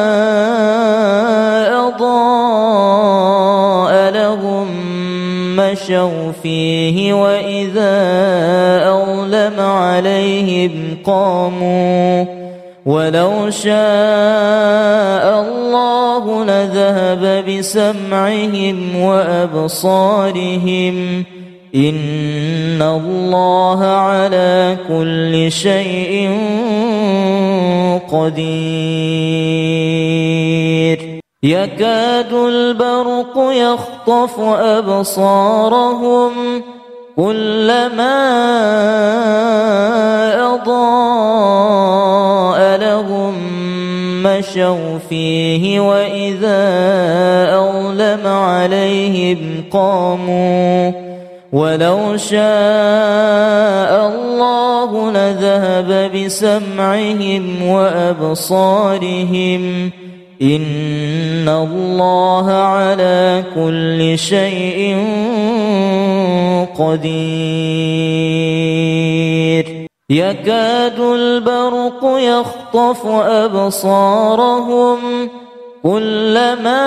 أضاء لهم مشوا فيه وإذا أظلم عليهم قاموا ولو شاء الله لذهب بسمعهم وأبصارهم إن الله على كل شيء قدير يكاد البرق يخطف أبصارهم كلما أضاء لهم مشوا فيه وإذا أظلم عليهم قاموا ولو شاء الله لذهب بسمعهم وأبصارهم إن الله على كل شيء قدير يكاد البرق يخطف أبصارهم كلما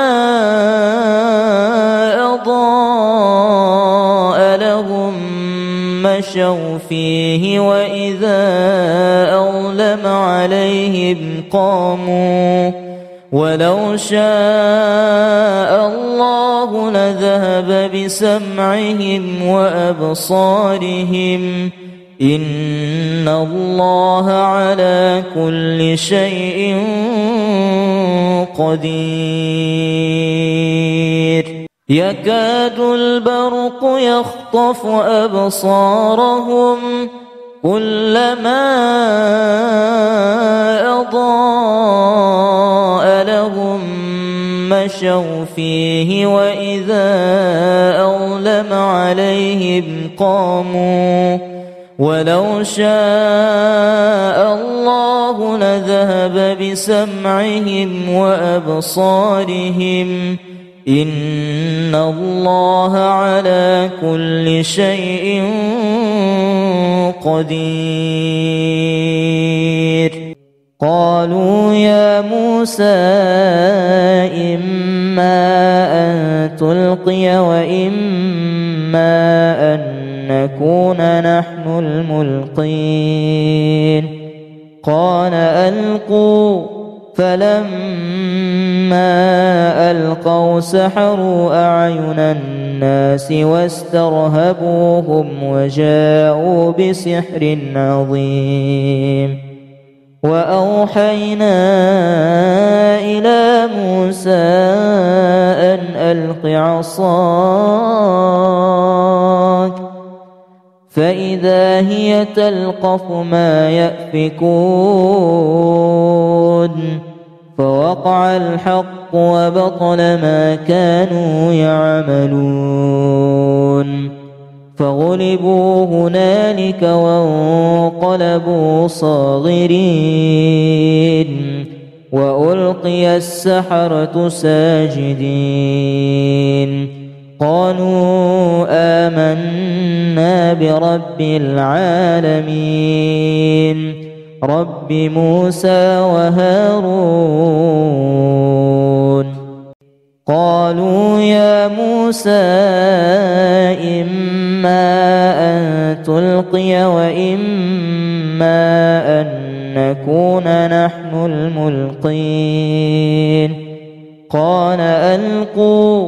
أضاء لهم مشوا فيه وإذا أظلم عليهم قاموا ولو شاء الله لذهب بسمعهم وأبصارهم إن الله على كل شيء قدير يكاد البرق يخطف أبصارهم كلما أضاء لهم مشوا فيه وإذا أظلم عليهم قاموا ولو شاء الله لذهب بسمعهم وأبصارهم إن الله على كل شيء قدير قالوا يا موسى إما أن تلقي وإما أن نكون نحن الملقين قال ألقوا فلما ألقوا سحروا أعين الناس واسترهبوهم وجاءوا بسحر عظيم وأوحينا إلى موسى أن ألق عصاك فإذا هي تلقف ما يأفكون فوقع الحق وبطل ما كانوا يعملون فغلبوا هنالك وانقلبوا صاغرين وألقي السحرة ساجدين قالوا آمنا برب العالمين رب موسى وهارون قالوا يا موسى إما أن تلقي وإما أن نكون نحن الملقين قال ألقوا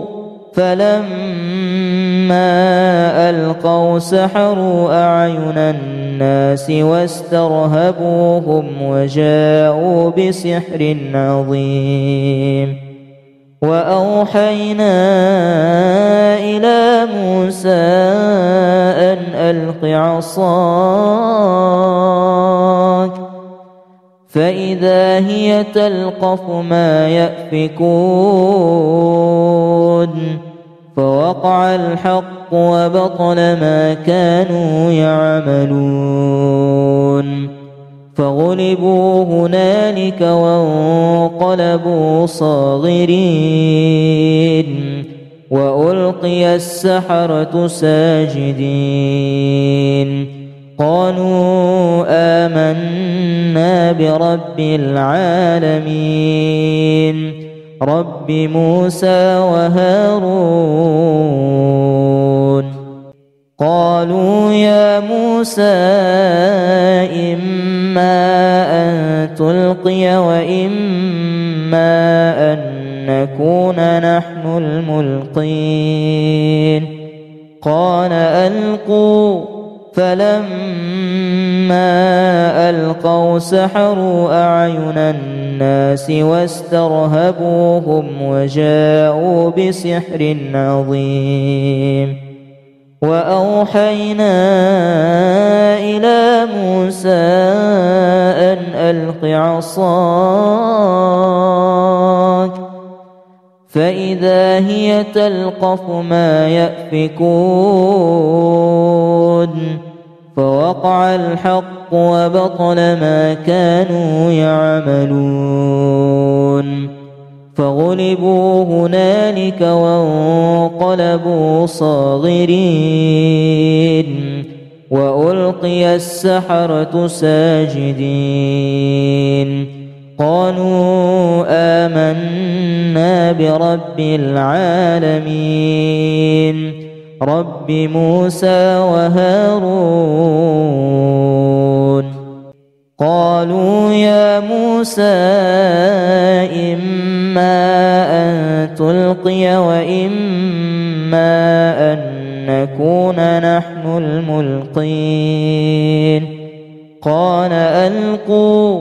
فلما ألقوا سحروا أعين الناس واسترهبوهم وجاءوا بسحر عظيم وأوحينا إلى موسى أن ألق عصاك فإذا هي تلقف ما يأفكون فوقع الحق وبطل ما كانوا يعملون فغلبوا هنالك وانقلبوا صاغرين وألقي السحرة ساجدين قالوا آمنا برب العالمين رب موسى وهارون قالوا يا موسى إما أن تلقي وإما أن نكون نحن الملقين قال ألقوا فلما ألقوا سحروا أعين الناس واسترهبوهم وجاءوا بسحر عظيم وأوحينا إلى موسى أن ألق عصاك فإذا هي تلقف ما يأفكون فوقع الحق وبطل ما كانوا يعملون فغلبوا هنالك وانقلبوا صاغرين وألقي السحرة ساجدين قالوا آمنا برب العالمين رب موسى وهارون قالوا يا موسى إما أن تلقي وإما أن نكون نحن الملقين قال ألقوا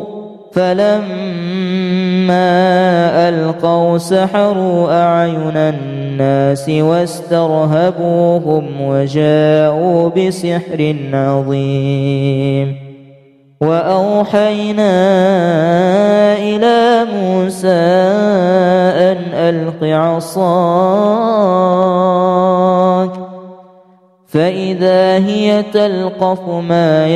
فلما ألقوا سحروا أعين الناس واسترهبوهم وجاءوا بسحر عظيم وأوحينا إلى موسى أن ألق عصاك فإذا هي تلقف ما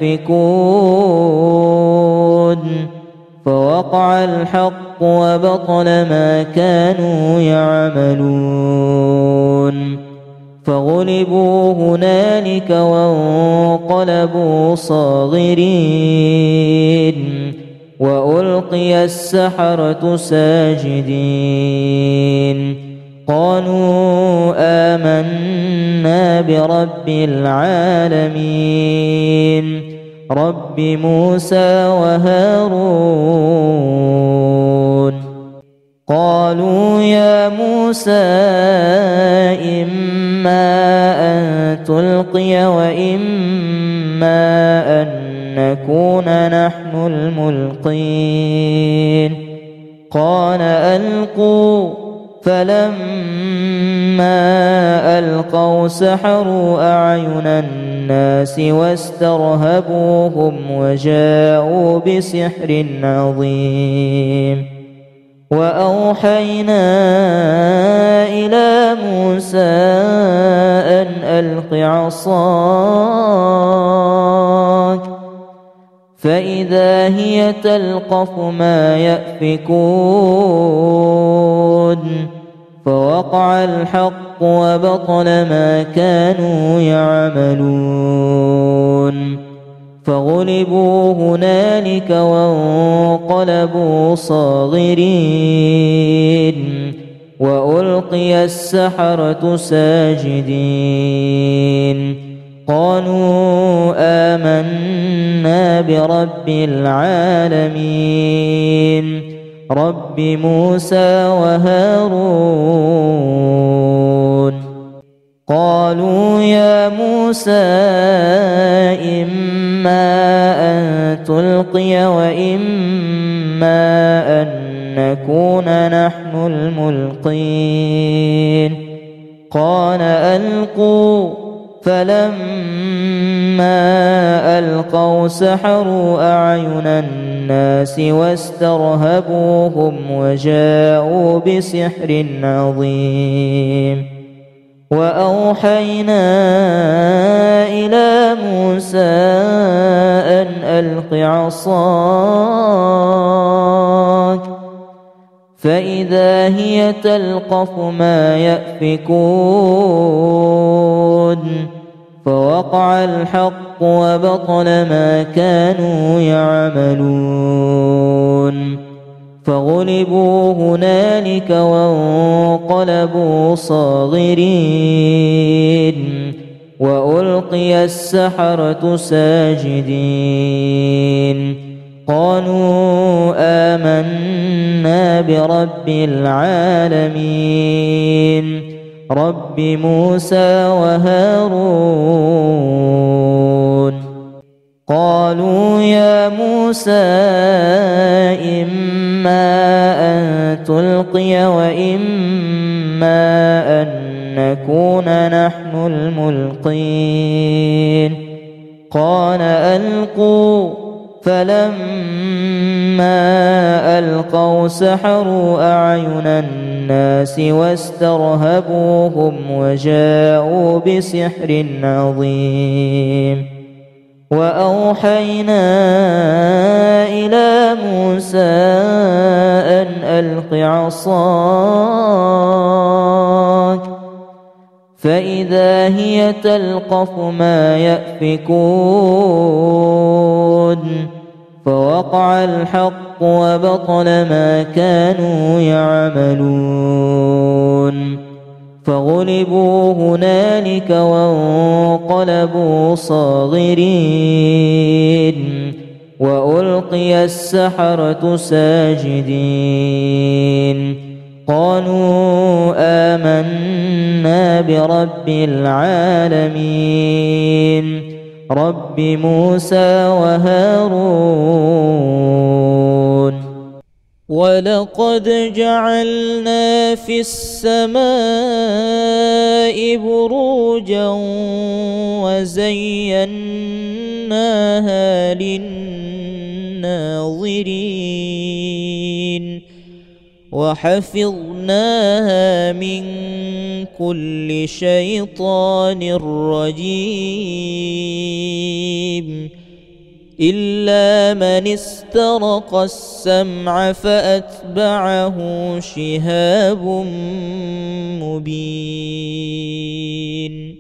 يأفكون فوقع الحق وبطل ما كانوا يعملون فغلبوا هنالك وانقلبوا صاغرين وألقي السحرة ساجدين قالوا آمنا برب العالمين رب موسى وهارون قالوا يا موسى إما أن تلقي وإما أن نكون نحن الملقين قال ألقوا فلما ألقوا سحروا أعين الناس واسترهبوهم وجاءوا بسحر عظيم وأوحينا إلى موسى أن ألق عصاك فإذا هي تلقف ما يأفكون فوقع الحق وبطل ما كانوا يعملون فغلبوا هنالك وانقلبوا صاغرين وألقي السحرة ساجدين قالوا آمنا برب العالمين رب موسى وهارون قالوا يا موسى إما أن تلقي وإما أن نكون نحن الملقين قال ألقوا فلما ألقوا سحروا أعين الناس واسترهبوهم وجاءوا بسحر عظيم وأوحينا إلى موسى أن ألق عصاك فإذا هي تلقف ما يأفكون فوقع الحق وبطل ما كانوا يعملون فغلبوا هنالك وانقلبوا صاغرين وألقي السحرة ساجدين قالوا آمنا برب العالمين رب موسى وهارون قالوا يا موسى إما أن تلقي وإما أن نكون نحن الملقين قال ألقوا فلما ألقوا سحروا أعين الناس واسترهبوهم وجاءوا بسحر عظيم وأوحينا إلى موسى أن ألق عصاك فإذا هي تلقف ما يأفكون فوقع الحق وبطل ما كانوا يعملون فغلبوا هنالك وانقلبوا صاغرين وألقي السحرة ساجدين قالوا آمنا برب العالمين رب موسى وهارون ولقد جعلنا في السماء بروجا وزيناها للناظرين وحفظناها من كل شيطان رجيم إلا من استرق السمع فأتبعه شهاب مبين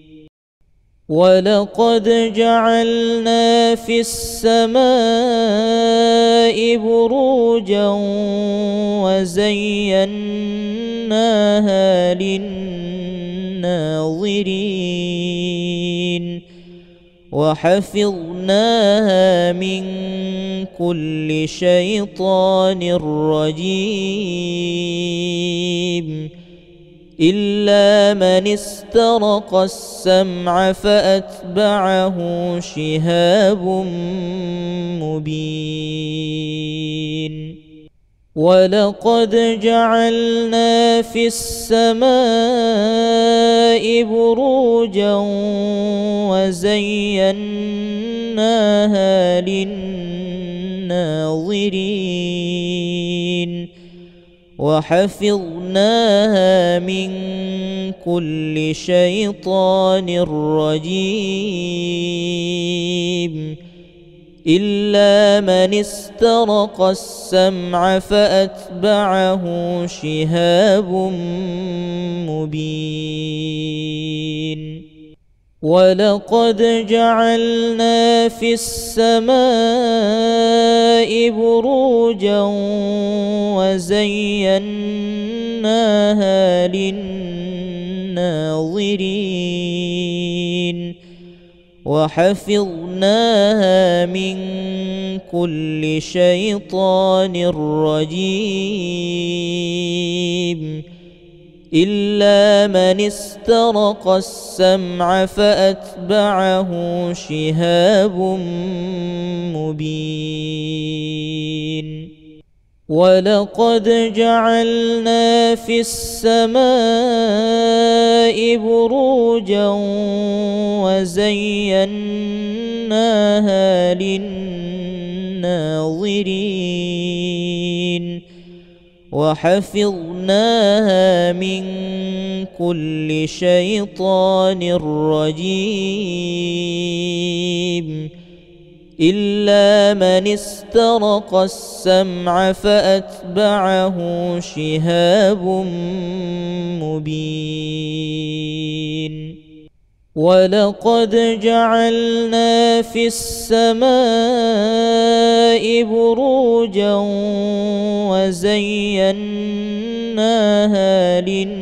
ولقد جعلنا في السماء بروجا وزيناها للناظرين وحفظناها من كل شيطان رجيم إلا من استرق السمع فأتبعه شهاب مبين ولقد جعلنا في السماء بروجا وزيناها للناظرين وحفظناها من كل شيطان رجيم إلا من استرق السمع فأتبعه شهاب مبين ولقد جعلنا في السماء بروجا وزيناها للناظرين وحفظناها من كل شيطان رجيم إلا من استرق السمع فأتبعه شهاب مبين ولقد جعلنا في السماء بروجا وزيناها للناظرين وحفظناها من كل شيطان رجيم إلا من استرق السمع فأتبعه شهاب مبين ولقد جعلنا في السماء بروجا وزيناها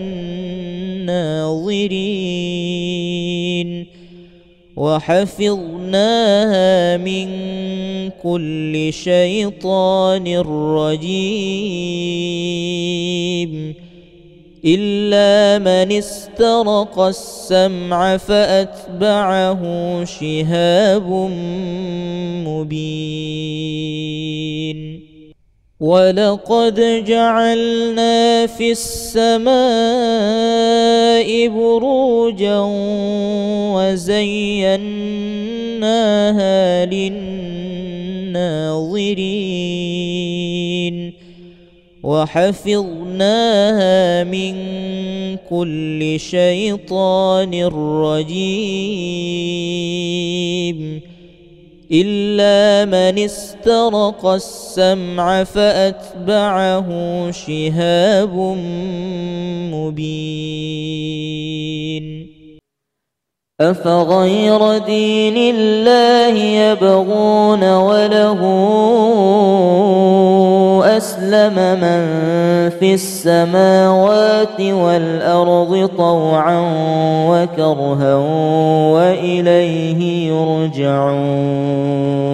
للناظرين وحفظناها من كل شيطان رجيم إلا من استرق السمع فأتبعه شهاب مبين ولقد جعلنا في السماء بروجا وزيناها للناظرين وحفظناها من كل شيطان رجيم إلا من استرق السمع فأتبعه شهاب مبين أفغير دين الله يبغون وله أسلم من في السماوات والأرض طوعا وكرها وإليه يرجعون